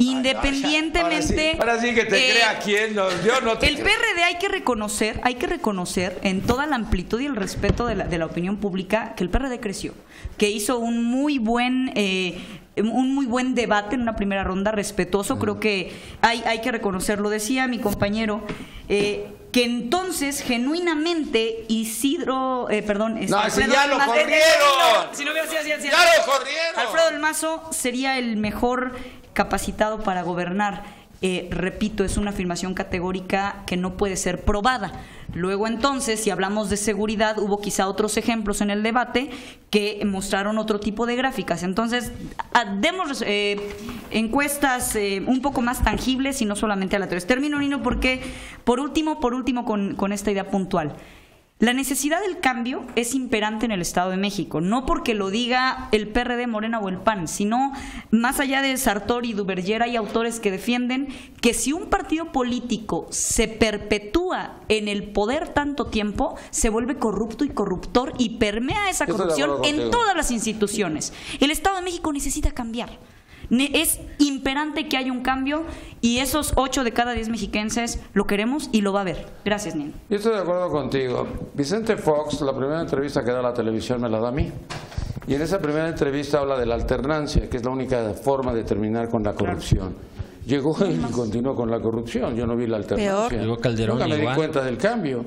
Independientemente. Ahora sí, ahora sí que te eh, crea quién, no, yo no te El creo. P R D hay que reconocer, hay que reconocer en toda la amplitud y el respeto de la, de la opinión pública que el P R D creció, que hizo un muy buen eh, un muy buen debate en una primera ronda, respetuoso. Creo que hay, hay que reconocerlo. Decía mi compañero eh, que entonces genuinamente Isidro, eh, perdón, este, No, si Alfredo ya del lo Mazo- eh, eh, corrieron. no, si no hubiera sido así, así, ¡Ya así. lo corrieron! Alfredo del Mazo sería el mejor capacitado para gobernar. Eh, repito, es una afirmación categórica que no puede ser probada. Luego entonces, si hablamos de seguridad, hubo quizá otros ejemplos en el debate que mostraron otro tipo de gráficas. Entonces, a- demos eh, encuestas eh, un poco más tangibles y no solamente aleatorias. Termino, Nino, porque por último, por último con, con esta idea puntual. La necesidad del cambio es imperante en el Estado de México, no porque lo diga el P R D, Morena o el P A N, sino más allá de Sartori y Duverger hay autores que defienden que si un partido político se perpetúa en el poder tanto tiempo, se vuelve corrupto y corruptor y permea esa Yo estoy de corrupción acuerdo en contigo. todas las instituciones. El Estado de México necesita cambiar. Ne- Es imperante que haya un cambio y esos ocho de cada diez mexiquenses lo queremos y lo va a ver. Gracias, Nino. Yo estoy de acuerdo contigo. Vicente Fox, la primera entrevista que da a la televisión me la da a mí. Y en esa primera entrevista habla de la alternancia, que es la única forma de terminar con la corrupción. Llegó y continuó con la corrupción. Yo no vi la alternancia. Peor. Llegó Calderón Nunca me di igual. cuenta del cambio.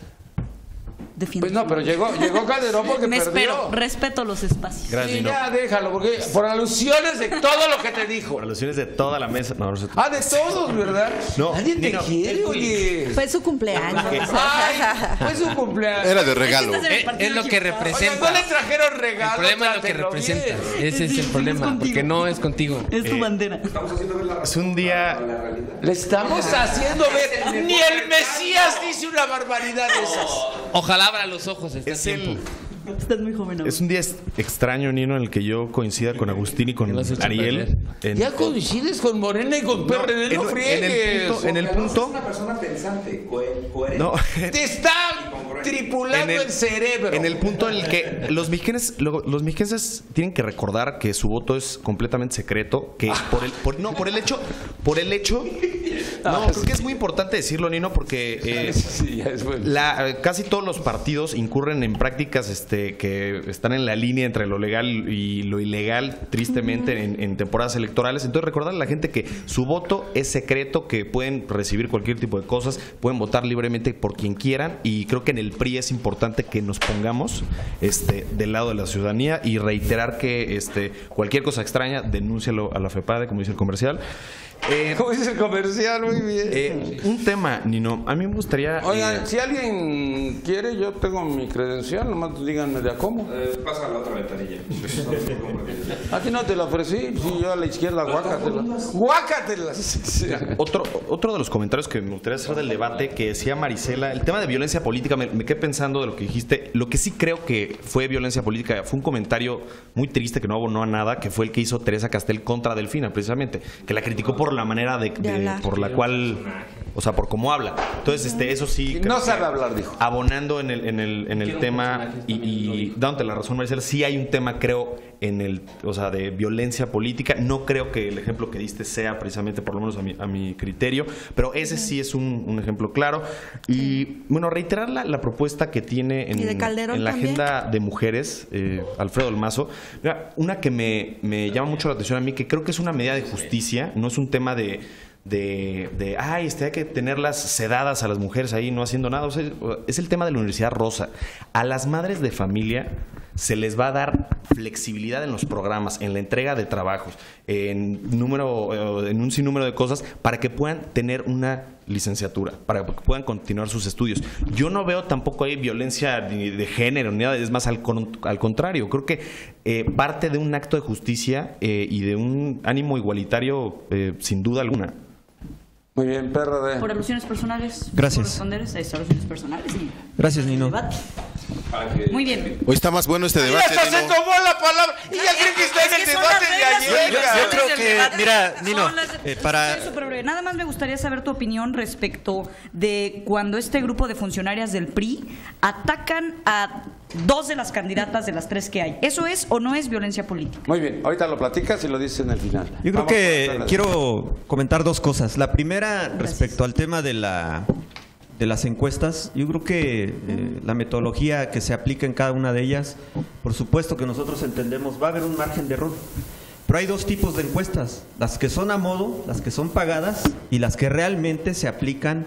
Defiende. Pues no, pero llegó, llegó Calderón porque Me perdió. espero, respeto los espacios. Gracias, Sí, Nino. ya déjalo, porque por alusiones de todo lo que te dijo. Por alusiones de toda la mesa. No, no sé. Ah, de todos, ¿verdad? No, Nadie te Nino. quiere, oye. Fue su cumpleaños. Ay, fue su cumpleaños. Era de regalo. Este es el Es, partido es lo que chiquito. Oigan, representa. no le trajeron El regalo. problema es lo que trátelo bien. representa. Ese es Sí, el sí, problema, es contigo. porque no es contigo. Es tu bandera. Es un día. Le estamos haciendo ver. Ni el Mesías dice una barbaridad de esas. Ojalá abra los ojos este Es tiempo. el. Estás muy joven aún. Es un día es- extraño, Nino, en el que yo coincida con Agustín y con Que lo has hecho Ariel. En, Ya coincides con Morena y con P R D, no, en- en friegues. el punto. En el punto persona pensante, co- coherente. no, Te está tripulando En el, el- cerebro. en el punto en el que los mexicanos, lo- los mexicanos tienen que recordar que su voto es completamente secreto, que por el, por- no, por el hecho, por el hecho, no, creo que es muy importante decirlo, Nino, porque eh, Sí, ya es bueno. la, eh, casi todos los partidos incurren en prácticas este, que están en la línea entre lo legal y lo ilegal, tristemente, en, en temporadas electorales. Entonces, recordarle a la gente que su voto es secreto, que pueden recibir cualquier tipo de cosas, pueden votar libremente por quien quieran, y creo que que en el P R I es importante que nos pongamos este, del lado de la ciudadanía y reiterar que este, cualquier cosa extraña, denúncialo a la FEPADE, como dice el comercial. Eh, ¿Cómo dice el comercial? Muy bien. Eh, un tema, Nino, a mí me gustaría... Oigan, eh, si alguien quiere, yo tengo mi credencial, nomás díganme de a cómo. Eh, pasa a la otra ventanilla. A ti no te la ofrecí, sí, yo a la izquierda, guácatela. ¡Guácatela! Otro, otro de los comentarios que me gustaría hacer del debate que decía Marisela, el tema de violencia política, me, me quedé pensando de lo que dijiste. Lo que sí creo que fue violencia política fue un comentario muy triste que no abonó a nada, que fue el que hizo Teresa Castel contra Delfina, precisamente, que la criticó por la manera de, de por la cual, o sea, por cómo habla. Entonces, este, eso sí. No sabe hablar, dijo. Abonando en el, en el, en el tema y, y dándote la razón, Marisela, sí hay un tema, creo, en el, o sea, de violencia política. No creo que el ejemplo que diste sea precisamente, por lo menos a mi, a mi criterio, pero ese sí es un, un ejemplo claro. Y bueno, reiterar la, la propuesta que tiene en, en la también? agenda de mujeres, eh, Alfredo del Mazo. Mira, una que me, me llama mucho la atención a mí, que creo que es una medida de justicia, no es un tema de De, de, ay, este, hay que tenerlas sedadas a las mujeres ahí no haciendo nada. O sea, es el tema de la Universidad Rosa. A las madres de familia se les va a dar flexibilidad en los programas, en la entrega de trabajos, en, número, en un sinnúmero de cosas para que puedan tener una licenciatura, para que puedan continuar sus estudios. Yo no veo tampoco ahí violencia de, de género, ni nada, es más al, al contrario. Creo que eh, parte de un acto de justicia eh, y de un ánimo igualitario, eh, sin duda alguna. Muy bien, P R D. Por alusiones personales. Gracias. Responder a estas alusiones personales. Y Gracias, Nino. Muy bien. Hoy está más bueno este debate. ¡Ya se Nino. tomó la palabra! ¡Y ya creen que está en el debate de ayer! Yo, yo creo que, mira, Nino, eh, para... Soy súper breve. Nada más me gustaría saber tu opinión respecto de cuando este grupo de funcionarias del P R I atacan a dos de las candidatas de las tres que hay. ¿Eso es o no es violencia política? Muy bien, ahorita lo platicas y lo dices en el final. Yo creo Vamos que quiero comentar dos cosas. La primera, respecto al tema de la de las encuestas, yo creo que eh, la metodología que se aplica en cada una de ellas, por supuesto que nosotros entendemos, va a haber un margen de error. Pero hay dos tipos de encuestas, las que son a modo, las que son pagadas y las que realmente se aplican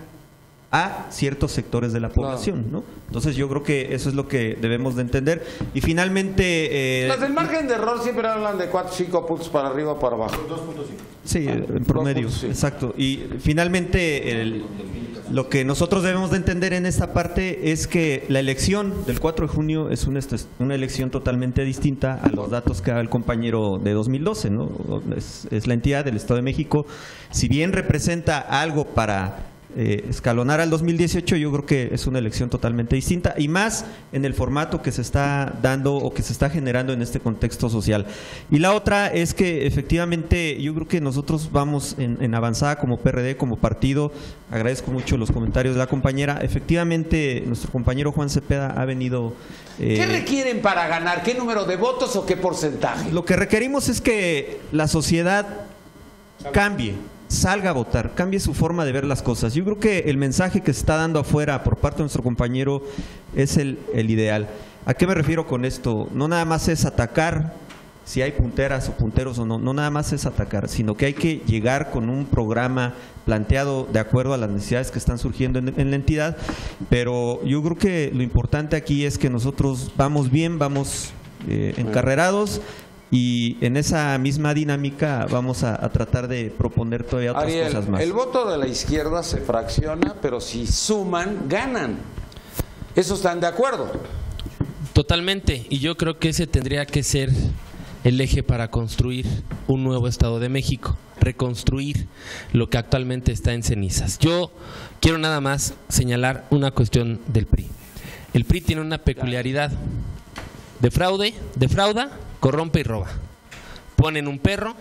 a ciertos sectores de la población, ¿no? Entonces yo creo que eso es lo que debemos de entender. Y finalmente... Eh, Las del margen de error siempre hablan de cuatro o cinco puntos para arriba o para abajo. dos punto cinco. Sí, en promedio, exacto. Y finalmente el, lo que nosotros debemos de entender en esta parte es que la elección del cuatro de junio es una, una elección totalmente distinta a los datos que da el compañero de dos mil doce, ¿no? Es, es la entidad del Estado de México. Si bien representa algo para... Eh, escalonar al dos mil dieciocho, yo creo que es una elección totalmente distinta y más en el formato que se está dando o que se está generando en este contexto social. Y la otra es que efectivamente yo creo que nosotros vamos en, en avanzada como P R D, como partido. Agradezco mucho los comentarios de la compañera. Efectivamente nuestro compañero Juan Cepeda ha venido... Eh, ¿Qué requieren para ganar? ¿Qué número de votos o qué porcentaje? Lo que requerimos es que la sociedad cambie, salga a votar, cambie su forma de ver las cosas. Yo creo que el mensaje que se está dando afuera por parte de nuestro compañero es el, el ideal. ¿A qué me refiero con esto? No nada más es atacar si hay punteras o punteros o no, no nada más es atacar, sino que hay que llegar con un programa planteado de acuerdo a las necesidades que están surgiendo en, en la entidad, pero yo creo que lo importante aquí es que nosotros vamos bien, vamos eh, encarrerados. Y en esa misma dinámica vamos a, a tratar de proponer todavía otras Ariel, cosas más. El voto de la izquierda se fracciona, pero si suman, ganan. ¿Eso están de acuerdo? Totalmente. Y yo creo que ese tendría que ser el eje para construir un nuevo Estado de México. Reconstruir lo que actualmente está en cenizas. Yo quiero nada más señalar una cuestión del P R I. El P R I tiene una peculiaridad. Defraude, defrauda, corrompe y roba. Ponen un perro,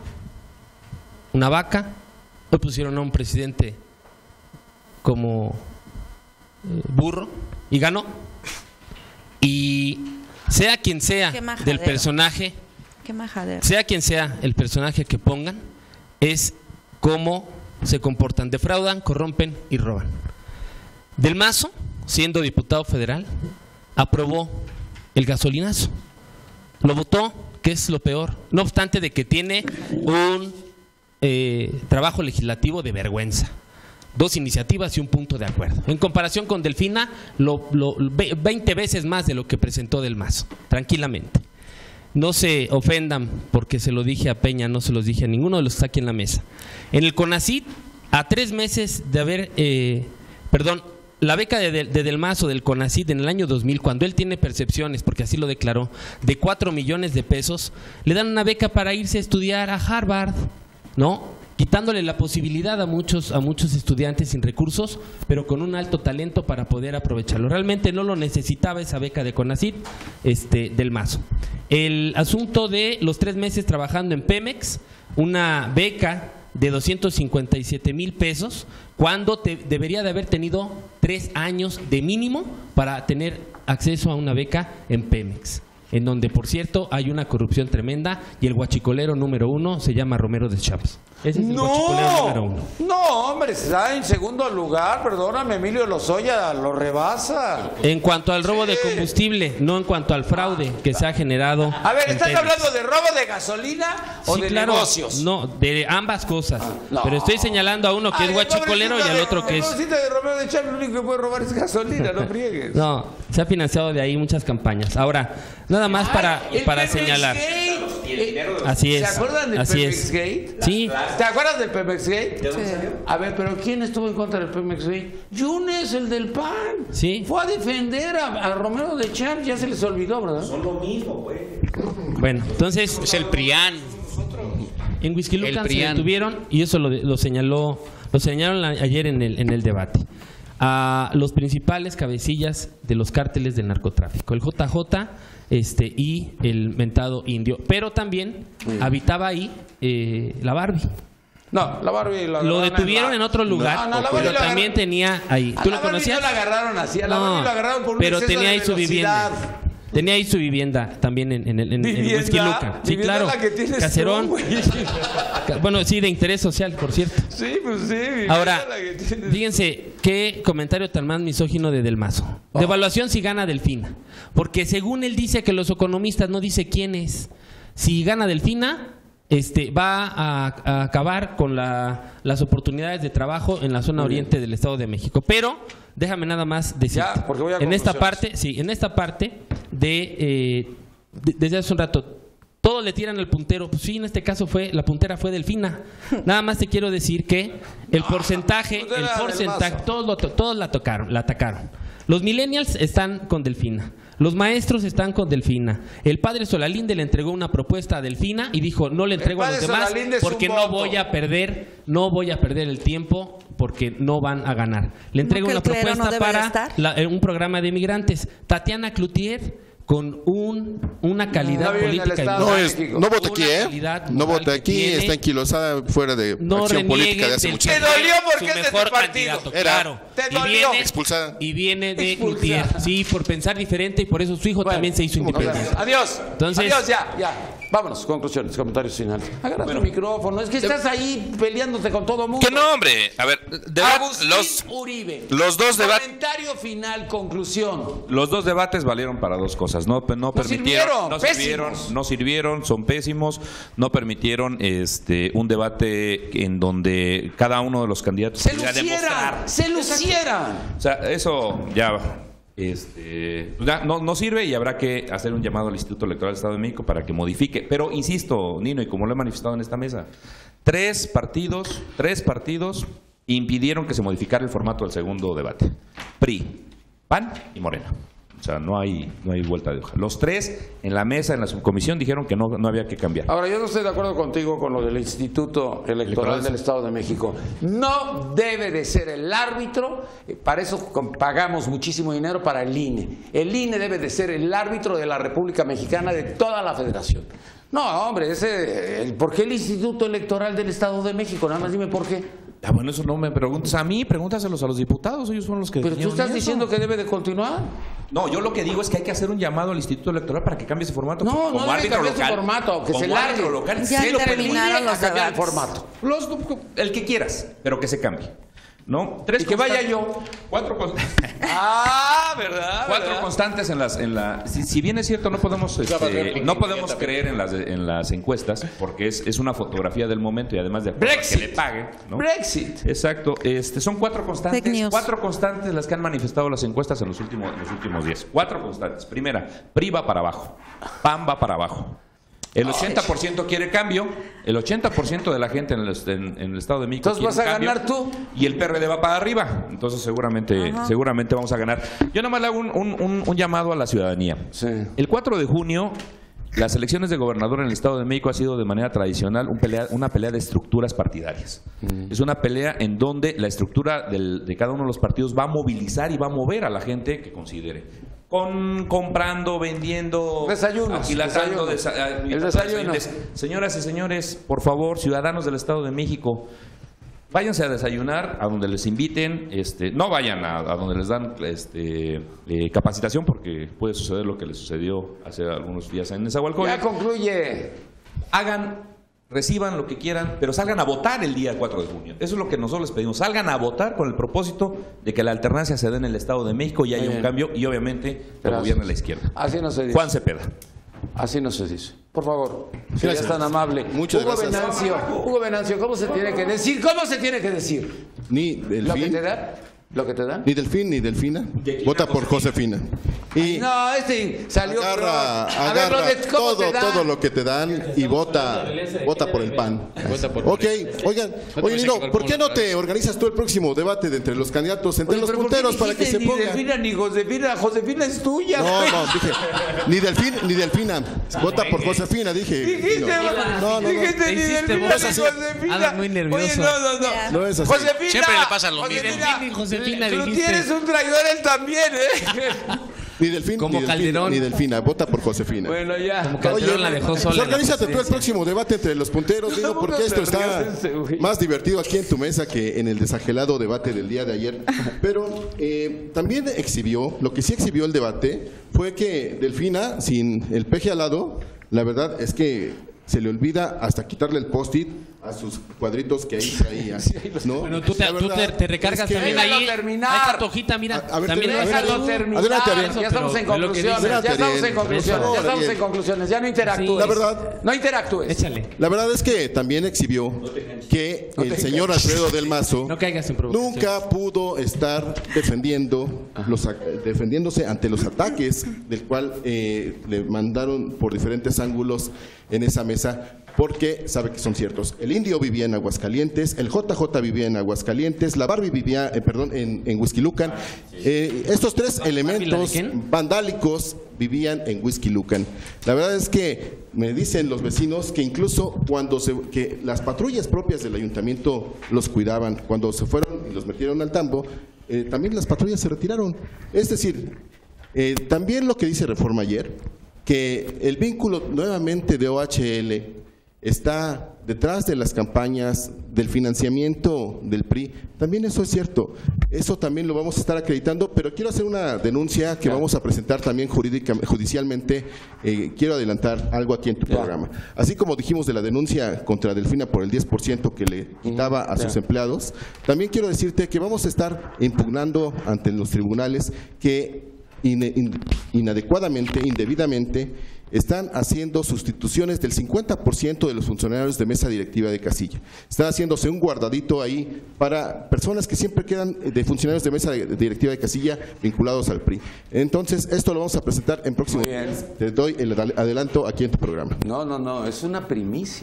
una vaca, hoy pusieron a un presidente como eh, burro y ganó. Y sea quien sea del personaje, Qué majadero. sea quien sea el personaje que pongan, es cómo se comportan, defraudan, corrompen y roban. Del Mazo, siendo diputado federal, aprobó el gasolinazo. Lo votó, que es lo peor, no obstante de que tiene un eh, trabajo legislativo de vergüenza. dos iniciativas y un punto de acuerdo. En comparación con Delfina, lo, lo, veinte veces más de lo que presentó Del Mazo, tranquilamente. No se ofendan porque se lo dije a Peña, no se los dije a ninguno de los que está aquí en la mesa. En el CONACYT, a tres meses de haber, eh, perdón, la beca de, de, de Del Mazo del CONACYT en el año dos mil, cuando él tiene percepciones, porque así lo declaró, de cuatro millones de pesos, le dan una beca para irse a estudiar a Harvard, ¿no? Quitándole la posibilidad a muchos, a muchos estudiantes sin recursos, pero con un alto talento para poder aprovecharlo. Realmente no lo necesitaba esa beca de CONACYT, este, Del Mazo. El asunto de los tres meses trabajando en Pemex, una beca de doscientos cincuenta y siete mil pesos, cuando te, debería de haber tenido tres años de mínimo para tener acceso a una beca en Pemex, en donde, por cierto, hay una corrupción tremenda y el guachicolero número uno se llama Romero Deschamps. Ese es el guachicolero número uno. No, hombre, está en segundo lugar, perdóname, Emilio Lozoya lo rebasa. En cuanto al robo sí. de combustible, no en cuanto al fraude que se ha generado. A ver, ¿estás Pemex. hablando de robo de gasolina o sí, de claro, negocios? No, de ambas cosas. Ah, no. Pero estoy señalando a uno que Ay, es guachicolero y al de, otro que es... El de Romero Deschamps, lo único que puede robar es gasolina, no friegues. No, se ha financiado de ahí muchas campañas. Ahora, nada más Ay, para, para señalar. Así es. ¿Se acuerdan del así Pemex es. Gate? Sí. ¿Te acuerdas del Pemex Gate? ¿De dónde salió? A ver, pero ¿quién estuvo en contra del Pemex Gate? Yunes, el del P A N. Sí. Fue a defender a, a Romero Deschamps, ya se les olvidó, ¿verdad? Son lo mismo, güey. Bueno, entonces... Es el PRIAN. En Huixquilucan se detuvieron, y eso lo, lo señaló, lo señalaron ayer en el, en el debate, a los principales cabecillas de los cárteles del narcotráfico, el J J este, y el mentado Indio, pero también sí. habitaba ahí eh, la Barbie. No, la Barbie la lo detuvieron en, la... en otro lugar, no, no, pero también tenía ahí. ¿Tú lo conocías? No la agarraron así, a la no, Barbie la agarraron por un pero exceso tenía ahí de su vivienda. Tenía ahí su vivienda también en, en, en, en Huixquilucan. Sí, claro. La que tienes Caserón. Tú, bueno, sí, de interés social, por cierto. Sí, pues sí. Ahora, fíjense qué comentario tan más misógino de Del Mazo. Oh. De evaluación si gana Delfina. Porque según él dice que los economistas no dice quién es. Si gana Delfina, este, va a, a acabar con la, las oportunidades de trabajo en la zona Muy oriente bien. del Estado de México. Pero déjame nada más decir, en esta parte, sí, en esta parte de, eh, de desde hace un rato, todos le tiran al puntero. Pues sí, en este caso fue la puntera fue Delfina. Nada más te quiero decir que el porcentaje, el porcentaje, todos, lo, todos la tocaron, la atacaron. Los millennials están con Delfina. Los maestros están con Delfina. El padre Solalinde le entregó una propuesta a Delfina y dijo, no le entrego a los demás porque no voy a perder, no voy a perder el tiempo porque no van a ganar. Le entrego una propuesta no para la, un programa de migrantes. Tatiana Cloutier con un, una calidad no, política. No, es, no vota aquí, ¿eh? No vota aquí, tiene, está enquilosada fuera de no acción política de hace mucho tiempo. Te dolió porque es de tu partido. Era, claro. Te dolió. Y viene, expulsada. Y viene de Cloutier. Sí, por pensar diferente y por eso su hijo bueno, también se hizo independiente. Adiós. Entonces, Adiós, ya, ya. Vámonos, conclusiones, comentarios finales. Agarra bueno, tu micrófono, es que estás ahí peleándote con todo mundo. Que no, hombre. A ver, de los, Uribe, los dos debates. Comentario final, conclusión. Los dos debates valieron para dos cosas. No, no, no permitieron, sirvieron, no sirvieron, no sirvieron, son pésimos. No permitieron este un debate en donde cada uno de los candidatos se lucieran, se lucieran. O sea, eso ya. Este, no, no sirve y habrá que hacer un llamado al Instituto Electoral del Estado de México para que modifique. Pero insisto, Nino, y como lo he manifestado en esta mesa, tres partidos, tres partidos impidieron que se modificara el formato del segundo debate. P R I, P A N y Morena. O sea, no hay, no hay vuelta de hoja. Los tres en la mesa, en la subcomisión, dijeron que no, no había que cambiar. Ahora, yo no estoy de acuerdo contigo con lo del Instituto Electoral del Estado de México. No debe de ser el árbitro, para eso pagamos muchísimo dinero para el I N E. El I N E debe de ser el árbitro de la República Mexicana, de toda la federación. No, hombre, ese, el, ¿por qué el Instituto Electoral del Estado de México? Nada más dime por qué. Ah, bueno, eso no me preguntes a mí, pregúntaselos a los diputados, ellos son los que... Pero tú estás diciendo que debe de continuar. No, yo lo que digo es que hay que hacer un llamado al Instituto Electoral para que cambie ese formato. No, como no debe cambiar su formato, que se largue. Local, ya sí terminaron los cambiar el formato. Los, el que quieras, pero que se cambie. ¿no? Tres y que vaya constan- yo. Cuatro constantes. Ah, ¿verdad? Cuatro ¿verdad? constantes en las, en la. Si, si bien es cierto, no podemos, este, no podemos creer en las, en las encuestas, porque es, es una fotografía del momento y además de acuerdo a Brexit. que le paguen, ¿no? Brexit. Exacto. Este, son cuatro Fake constantes, news. cuatro constantes las que han manifestado las encuestas en los últimos, en los últimos días. Cuatro constantes. Primera, P R I va para abajo, P A N va para abajo. El ochenta por ciento quiere cambio, el ochenta por ciento de la gente en el, en, en el Estado de México Entonces quiere vas a cambio, ganar tú. y el P R D va para arriba. Entonces seguramente, seguramente vamos a ganar. Yo nada más le hago un, un, un, un llamado a la ciudadanía. Sí. El cuatro de junio, las elecciones de gobernador en el Estado de México ha sido de manera tradicional un pelea, una pelea de estructuras partidarias. Mm. Es una pelea en donde la estructura del, de cada uno de los partidos va a movilizar y va a mover a la gente que considere. Con comprando, vendiendo, desayunos, aquilatando, desayunos. desa- El desayuno. Señoras y señores, por favor, ciudadanos del Estado de México, váyanse a desayunar a donde les inviten, este, no vayan a, a donde les dan este, eh, capacitación, porque puede suceder lo que les sucedió hace algunos días en Nezahualcóyotl. Ya concluye. Hagan, reciban lo que quieran, pero salgan a votar el día cuatro de junio. Eso es lo que nosotros les pedimos. Salgan a votar con el propósito de que la alternancia se dé en el Estado de México y haya Bien. un cambio y obviamente que Gracias. gobierne la izquierda. Así no se dice. Juan Cepeda. Así no se dice. Por favor, si Gracias. eres tan amable. Muchas Hugo gracias. Venancio, Hugo Venancio, ¿cómo se tiene que decir? ¿Cómo se tiene que decir? Ni ¿Lo que te Delfín, da? ¿Lo que te da? ni Delfín ni Delfina. Vota por Josefina. Y No, este salió. agarra, pero- a ver, agarra lo de- ¿cómo todo, te da? todo lo que te dan y vota, vota por el P A N. Ok, oigan, oye Nino, ¿por qué no te organizas tú el próximo debate de entre los candidatos, entre Oye, los pero ¿por qué punteros para que dijiste se ni pongan? Delfina ni Josefina, Josefina es tuya. No, güey. no, dije, ni Delfín ni Delfina. Vota por Josefina, dije. Dijiste, No, no, no. dijiste ni Delfina ni No es así. Josefina. Andas muy nervioso. Oye, no, no, no. No es así. Josefina. Siempre le pasa lo mismo. Josefina, Delfín y Josefina Tú dijiste. tienes un traidor él también, ¿eh? Ni Delfín Como ni, Delfín, Calderón. ni Delfina. Vota por Josefina. Bueno, ya. Calderón la dejó sola en la Organízate tú el presidencia. próximo debate entre los punteros, digo, No, porque no esto te está rías, ese güey. más divertido aquí en tu mesa que en el desagelado debate del día de ayer. Pero eh, también exhibió, lo que sí exhibió el debate fue que Delfina, sin el peje al lado, la verdad es que se le olvida hasta quitarle el post-it a sus cuadritos que ahí traía, ¿no? Bueno, tú te, La tú verdad te, te recargas es que- también Déjalo ahí. terminar. Ahí está tu hojita, mira. A- a ver, también a ver, Déjalo Ariel. terminar. Adelante, Ariel. Ya estamos en Pero es lo que conclusiones. dice. Ya estamos en Adelante, conclusiones. Ariel. Ya estamos en Ariel. conclusiones. Ya no interactúes. La verdad- No interactúes. Échale. La verdad es que también exhibió que el señor Alfredo del Mazo No caigas en provocación. nunca pudo estar defendiendo los, a- defendiéndose ante los ataques del cual eh, le mandaron por diferentes ángulos en esa mesa, porque sabe que son ciertos. El indio vivía en Aguascalientes, el J J vivía en Aguascalientes, la Barbie vivía, eh, perdón, en, en Huixquilucan. Eh, estos tres elementos quién? vandálicos vivían en Huixquilucan. La verdad es que me dicen los vecinos que incluso cuando se, que las patrullas propias del ayuntamiento los cuidaban, cuando se fueron y los metieron al tambo, eh, también las patrullas se retiraron. Es decir, eh, también lo que dice Reforma ayer, que el vínculo nuevamente de O H L está detrás de las campañas del financiamiento del P R I, también eso es cierto, eso también lo vamos a estar acreditando, pero quiero hacer una denuncia que vamos a presentar también jurídica, judicialmente, eh, quiero adelantar algo aquí en tu programa. Así como dijimos de la denuncia contra Delfina por el diez por ciento que le quitaba a sus empleados, también quiero decirte que vamos a estar impugnando ante los tribunales que in- in- inadecuadamente, indebidamente, están haciendo sustituciones del cincuenta por ciento de los funcionarios de mesa directiva de casilla. Están haciéndose un guardadito ahí para personas que siempre quedan de funcionarios de mesa directiva de casilla vinculados al P R I. Entonces, esto lo vamos a presentar en próximos Muy bien. días. Te doy el adal- adelanto aquí en tu programa. No, no, no, es una primicia.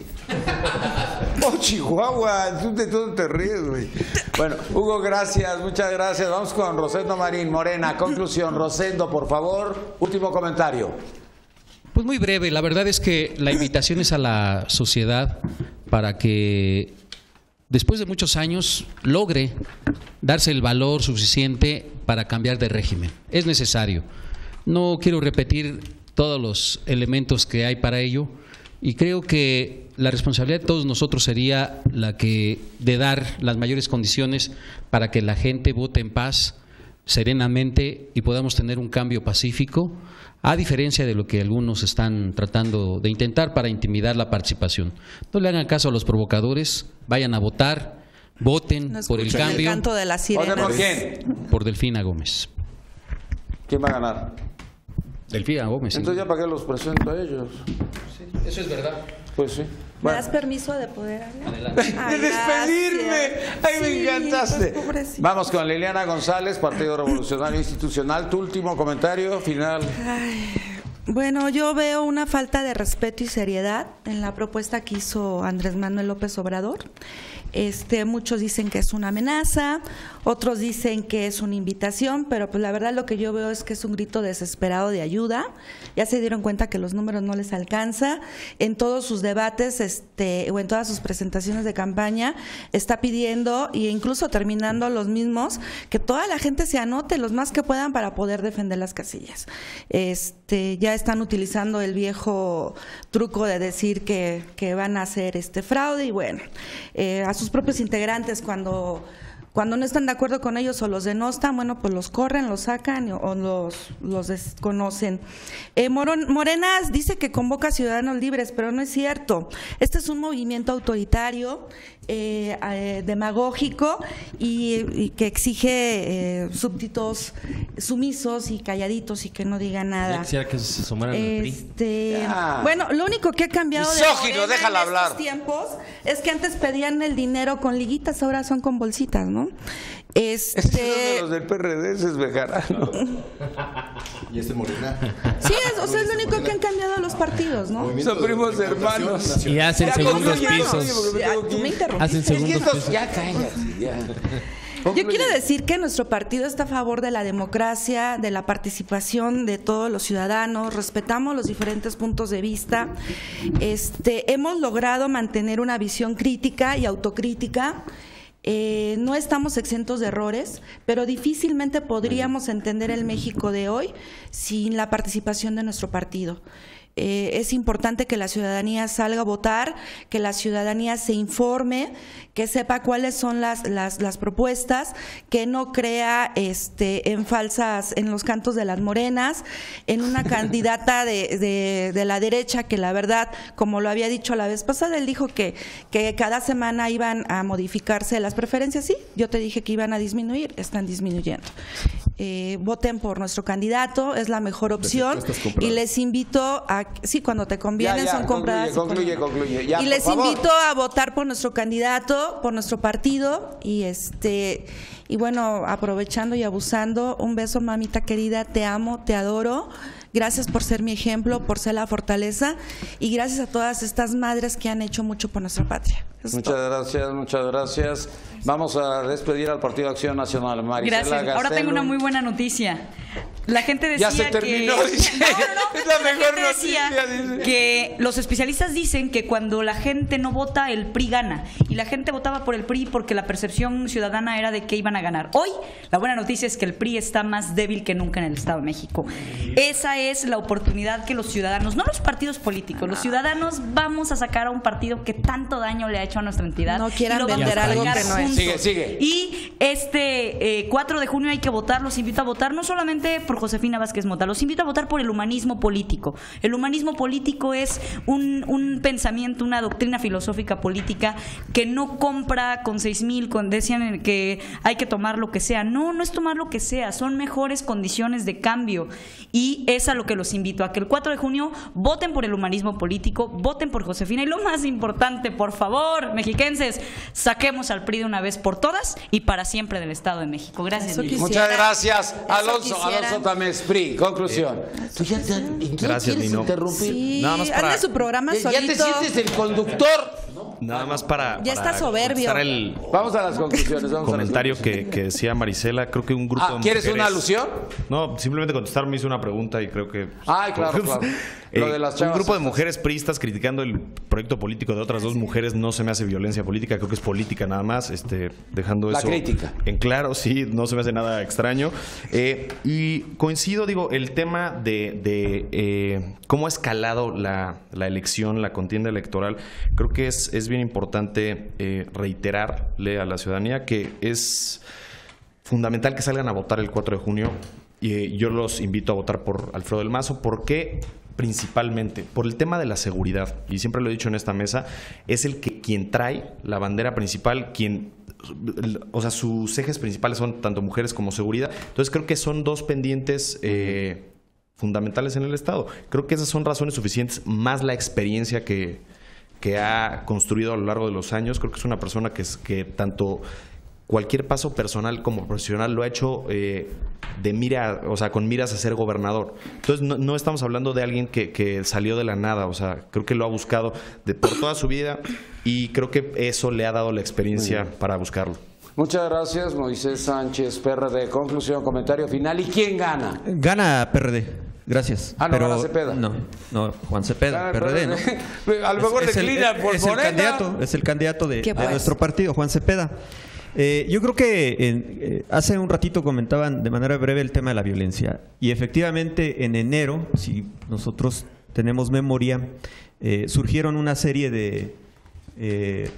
Oh, Chihuahua, tú de todo te ríes, güey. Bueno, Hugo, gracias, muchas gracias. Vamos con Rosendo Marín Morena. Conclusión, Rosendo, por favor, último comentario. Pues muy breve, la verdad es que la invitación es a la sociedad para que después de muchos años logre darse el valor suficiente para cambiar de régimen. Es necesario. No quiero repetir todos los elementos que hay para ello y creo que la responsabilidad de todos nosotros sería la que de dar las mayores condiciones para que la gente vote en paz, serenamente y podamos tener un cambio pacífico, a diferencia de lo que algunos están tratando de intentar para intimidar la participación. No le hagan caso a los provocadores, vayan a votar, voten No por el escuchen cambio. el canto de las ¿Voten sirenas. por quién? Por Delfina Gómez. ¿Quién va a ganar? Delfina Gómez. sí. Entonces ya para qué los presento a ellos. Eso es verdad. Pues sí. ¿Me Bueno. das permiso de poder hablar? Adelante. Ay, de despedirme. gracias. Ay, me Sí, encantaste. pues, pobrecito. Vamos con Liliana González, Partido Revolucionario Institucional. Tu último comentario final. Ay, bueno, yo veo una falta de respeto y seriedad en la propuesta que hizo Andrés Manuel López Obrador. Este, muchos dicen que es una amenaza, otros dicen que es una invitación, pero pues la verdad lo que yo veo es que es un grito desesperado de ayuda. Ya se dieron cuenta que los números no les alcanza. En todos sus debates, este, o en todas sus presentaciones de campaña, está pidiendo, e incluso terminando los mismos, que toda la gente se anote los más que puedan para poder defender las casillas. Este, ya están utilizando el viejo truco de decir que, que van a hacer este fraude y bueno, eh, a sus propios integrantes cuando cuando no están de acuerdo con ellos o los denostan, bueno, pues los corren, los sacan o los, los desconocen. Eh, Moron, Morenas dice que convoca a ciudadanos libres, pero no es cierto. Este es un movimiento autoritario, eh, eh, demagógico y, y que exige eh, súbditos sumisos y calladitos y que no digan Ya nada. quisiera que se sumaran al P R I. Este, Ya. bueno, lo único que ha cambiado de Misógino, Morena déjala en hablar. estos tiempos es que antes pedían el dinero con liguitas, ahora son con bolsitas, ¿no? Este es de Este, los del P R D, ese es Bejarano. Y este Morena. sí, es, o sea, es lo único que han cambiado los partidos, ¿no? Movimiento Son primos de Regeneración hermanos. Nacional. Y hacen Ya, segundos concluye, pisos. concluye, porque me Ya, tengo que tú ir. me interrumpiste. Hacen Es que segundos estos, pisos. ya cállate, ya. Yo quiero decir que nuestro partido está a favor de la democracia, de la participación de todos los ciudadanos, respetamos los diferentes puntos de vista. Este, hemos logrado mantener una visión crítica y autocrítica. Eh, no estamos exentos de errores, pero difícilmente podríamos entender el México de hoy sin la participación de nuestro partido. Eh, es importante que la ciudadanía salga a votar, que la ciudadanía se informe, que sepa cuáles son las, las, las propuestas, que no crea este, en falsas, en los cantos de las morenas, en una candidata de, de, de la derecha que la verdad, como lo había dicho la vez pasada, él dijo que, que cada semana iban a modificarse las preferencias, sí, yo te dije que iban a disminuir, están disminuyendo. Eh, voten por nuestro candidato, es la mejor opción y les invito a, sí, cuando te convienen Ya, ya, son compradas. concluye, y concluye, concluye. Ya, y por les favor. invito a votar por nuestro candidato, por nuestro partido y este y bueno, aprovechando y abusando, un beso mamita querida, te amo, te adoro. Gracias por ser mi ejemplo, por ser la fortaleza y gracias a todas estas madres que han hecho mucho por nuestra patria. Eso es Muchas todo. gracias, muchas gracias. Vamos a despedir al Partido Acción Nacional. Marisela Gracias. Ahora tengo Gastelum. una muy buena noticia. La gente decía Ya se terminó, que dice. No, no, no. Es la La mejor gente decía noticia, dice. que los especialistas dicen que cuando la gente no vota, el P R I gana. Y la gente votaba por el P R I porque la percepción ciudadana era de que iban a ganar. Hoy, la buena noticia es que el P R I está más débil que nunca en el Estado de México. Esa es la oportunidad que los ciudadanos, no los partidos políticos, los ciudadanos vamos a sacar a un partido que tanto daño le ha hecho a nuestra entidad. No quieran y lo vamos vender a algo sacar que no es. juntos. Sigue, sigue. Y este eh, cuatro de junio hay que votar, los invito a votar no solamente por Josefina Vázquez Mota, los invito a votar por el humanismo político. El humanismo político es un, un pensamiento, una doctrina filosófica política que no compra con seis mil, con, decían que hay que tomar lo que sea. No, no es tomar lo que sea, son mejores condiciones de cambio. Y es a lo que los invito, a que el cuatro de junio voten por el humanismo político, voten por Josefina y lo más importante, por favor, mexiquenses, saquemos al P R I de una vez por todas y para siempre del Estado de México. Gracias. Eso Nino. quisiera. Muchas gracias, Eso Alonso. quisiera. Alonso Tamés, P R I. Conclusión. Tú ya te, ¿y qué Gracias, quieres Nino. interrumpir? Sí, Nada más para- hazle su programa Ya, ya te solito. sientes el conductor. Nada más para, Ya para está soberbio. contestar el Vamos a las conclusiones. Vamos comentario a las conclusiones. que, que decía Marisela. Creo que un grupo Ah, de ¿quieres mujeres- una alusión? No, simplemente contestar me hizo una pregunta y creo que... Ay, claro, claro. Eh, Lo de las un chavas grupo de estas. mujeres priistas criticando el proyecto político de otras dos mujeres no se me hace violencia política, creo que es política nada más, este, dejando La eso crítica. en claro, sí, no se me hace nada extraño. Eh, y coincido, digo, el tema de, de eh, cómo ha escalado la, la elección, la contienda electoral, creo que es, es bien importante eh, reiterarle a la ciudadanía que es fundamental que salgan a votar el cuatro de junio. Y eh, yo los invito a votar por Alfredo del Mazo. ¿Por qué? Principalmente por el tema de la seguridad. Y siempre lo he dicho en esta mesa, es el que quien trae la bandera principal, quien o sea, sus ejes principales son tanto mujeres como seguridad. Entonces creo que son dos pendientes eh, fundamentales en el Estado. Creo que esas son razones suficientes, más la experiencia que, que ha construido a lo largo de los años. Creo que es una persona que, es, que tanto cualquier paso personal como profesional lo ha hecho eh, de mira, o sea, con miras a ser gobernador. Entonces no, no estamos hablando de alguien que, que salió de la nada, o sea, creo que lo ha buscado de, por toda su vida y creo que eso le ha dado la experiencia para buscarlo. Muchas gracias, Moisés Sánchez, P R D. Conclusión, comentario final. ¿Y quién gana? Gana P R D. Gracias. Ah, no, pero, gana Cepeda. No, no, Juan Cepeda, P R D, ¿no? A lo mejor es, declina es el, por es el Morena. candidato, es el candidato de, de pues? nuestro partido, Juan Cepeda. Eh, yo creo que en, eh, hace un ratito comentaban de manera breve el tema de la violencia y efectivamente en enero, si nosotros tenemos memoria, eh, surgieron una serie de eh,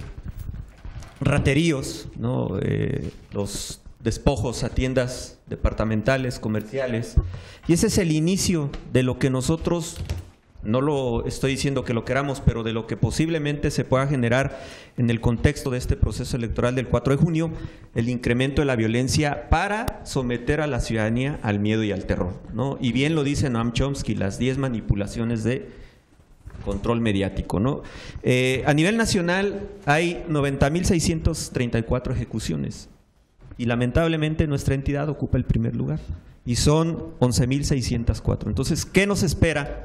rateríos, ¿no? Eh, los despojos a tiendas departamentales, comerciales, y ese es el inicio de lo que nosotros, no lo estoy diciendo que lo queramos, pero de lo que posiblemente se pueda generar en el contexto de este proceso electoral del cuatro de junio, el incremento de la violencia para someter a la ciudadanía al miedo y al terror, ¿no? Y bien lo dice Noam Chomsky, las diez manipulaciones de control mediático, ¿no? Eh, a nivel nacional hay noventa mil seiscientas treinta y cuatro ejecuciones y lamentablemente nuestra entidad ocupa el primer lugar y son once mil seiscientas cuatro. Entonces, ¿qué nos espera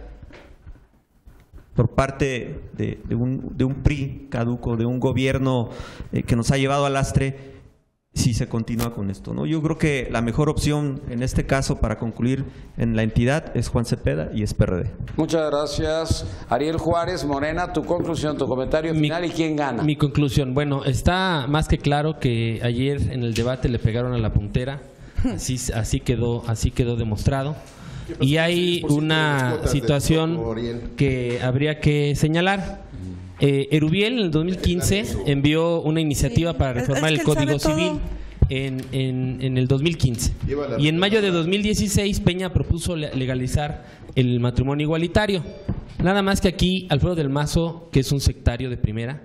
por parte de, de, un, de un P R I caduco, de un gobierno eh, que nos ha llevado al lastre si se continúa con esto, ¿no? Yo creo que la mejor opción en este caso para concluir en la entidad es Juan Cepeda y es P R D. Muchas gracias. Ariel Juárez, Morena, tu conclusión, tu comentario final mi, y quién gana. Mi conclusión, bueno, está más que claro que ayer en el debate le pegaron a la puntera, así, así, quedó, así quedó demostrado. Y hay una situación que habría que señalar. Eh, Erubiel en el dos mil quince envió una iniciativa para reformar el Código Civil en, en, en el dos mil quince. Y en mayo de dos mil dieciséis Peña propuso legalizar el matrimonio igualitario. Nada más que aquí Alfredo del Mazo, que es un sectario de primera,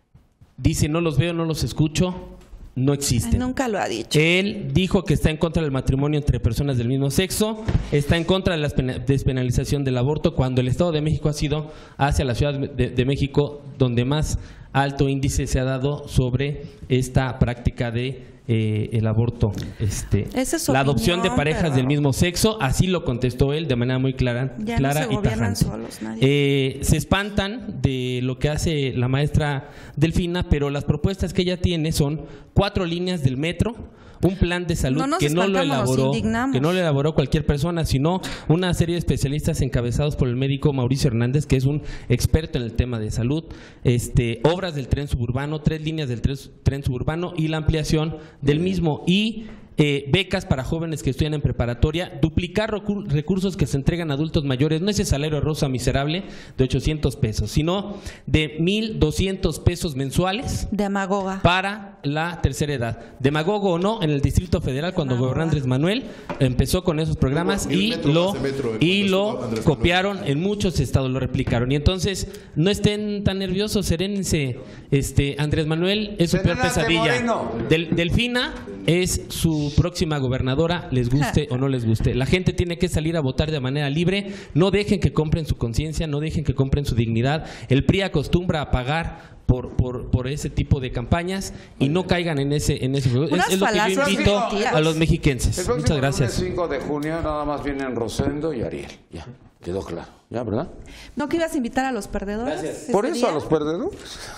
dice: no los veo, no los escucho, no existen. Ay, nunca lo ha dicho. Él dijo que está en contra del matrimonio entre personas del mismo sexo, está en contra de la despenalización del aborto, cuando el Estado de México ha sido hacia la Ciudad de, de México donde más alto índice se ha dado sobre esta práctica de eh, el aborto. Este, la adopción opinión, de parejas pero... del mismo sexo, así lo contestó él de manera muy clara, ya clara no se y tajante. Solos, eh, se espantan de lo que hace la maestra Delfina, pero las propuestas que ella tiene son cuatro líneas del metro, un plan de salud no que no lo elaboró que no lo elaboró cualquier persona, sino una serie de especialistas encabezados por el médico Mauricio Hernández, que es un experto en el tema de salud, este, obras del tren suburbano, tres líneas del tren, tren suburbano y la ampliación del mismo, y Eh, becas para jóvenes que estudian en preparatoria, duplicar recursos que se entregan a adultos mayores, no ese salario rosa miserable de ochocientos pesos, sino de mil doscientos pesos mensuales. Demagoga. Para la tercera edad. Demagogo o no, en el Distrito Federal, cuando gobernó Andrés Manuel, empezó con esos programas y lo, y lo copiaron en muchos estados, lo replicaron. Y entonces, no estén tan nerviosos, serénense. Este, Andrés Manuel es su peor pesadilla. Del, Delfina es su próxima gobernadora, les guste o no les guste. La gente tiene que salir a votar de manera libre. No dejen que compren su conciencia, no dejen que compren su dignidad. El P R I acostumbra a pagar por, por, por ese tipo de campañas y no caigan en ese en ese juego. Es, es lo que yo invito a los mexiquenses. Muchas gracias. El cinco de junio nada más vienen Rosendo y Ariel. Ya, quedó claro. Ya, ¿verdad? ¿No que ibas a invitar a los perdedores? Gracias. Por eso día? a los perdedores.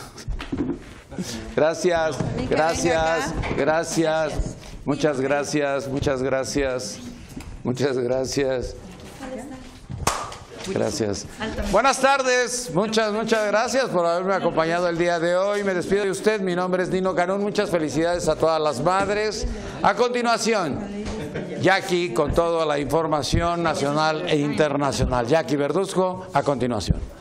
Gracias, gracias, gracias. Muchas gracias, muchas gracias, muchas gracias. Gracias. Buenas tardes, muchas, muchas gracias por haberme acompañado el día de hoy. Me despido de usted, mi nombre es Nino Canún, muchas felicidades a todas las madres. A continuación, Jackie con toda la información nacional e internacional. Jackie Verduzco, a continuación.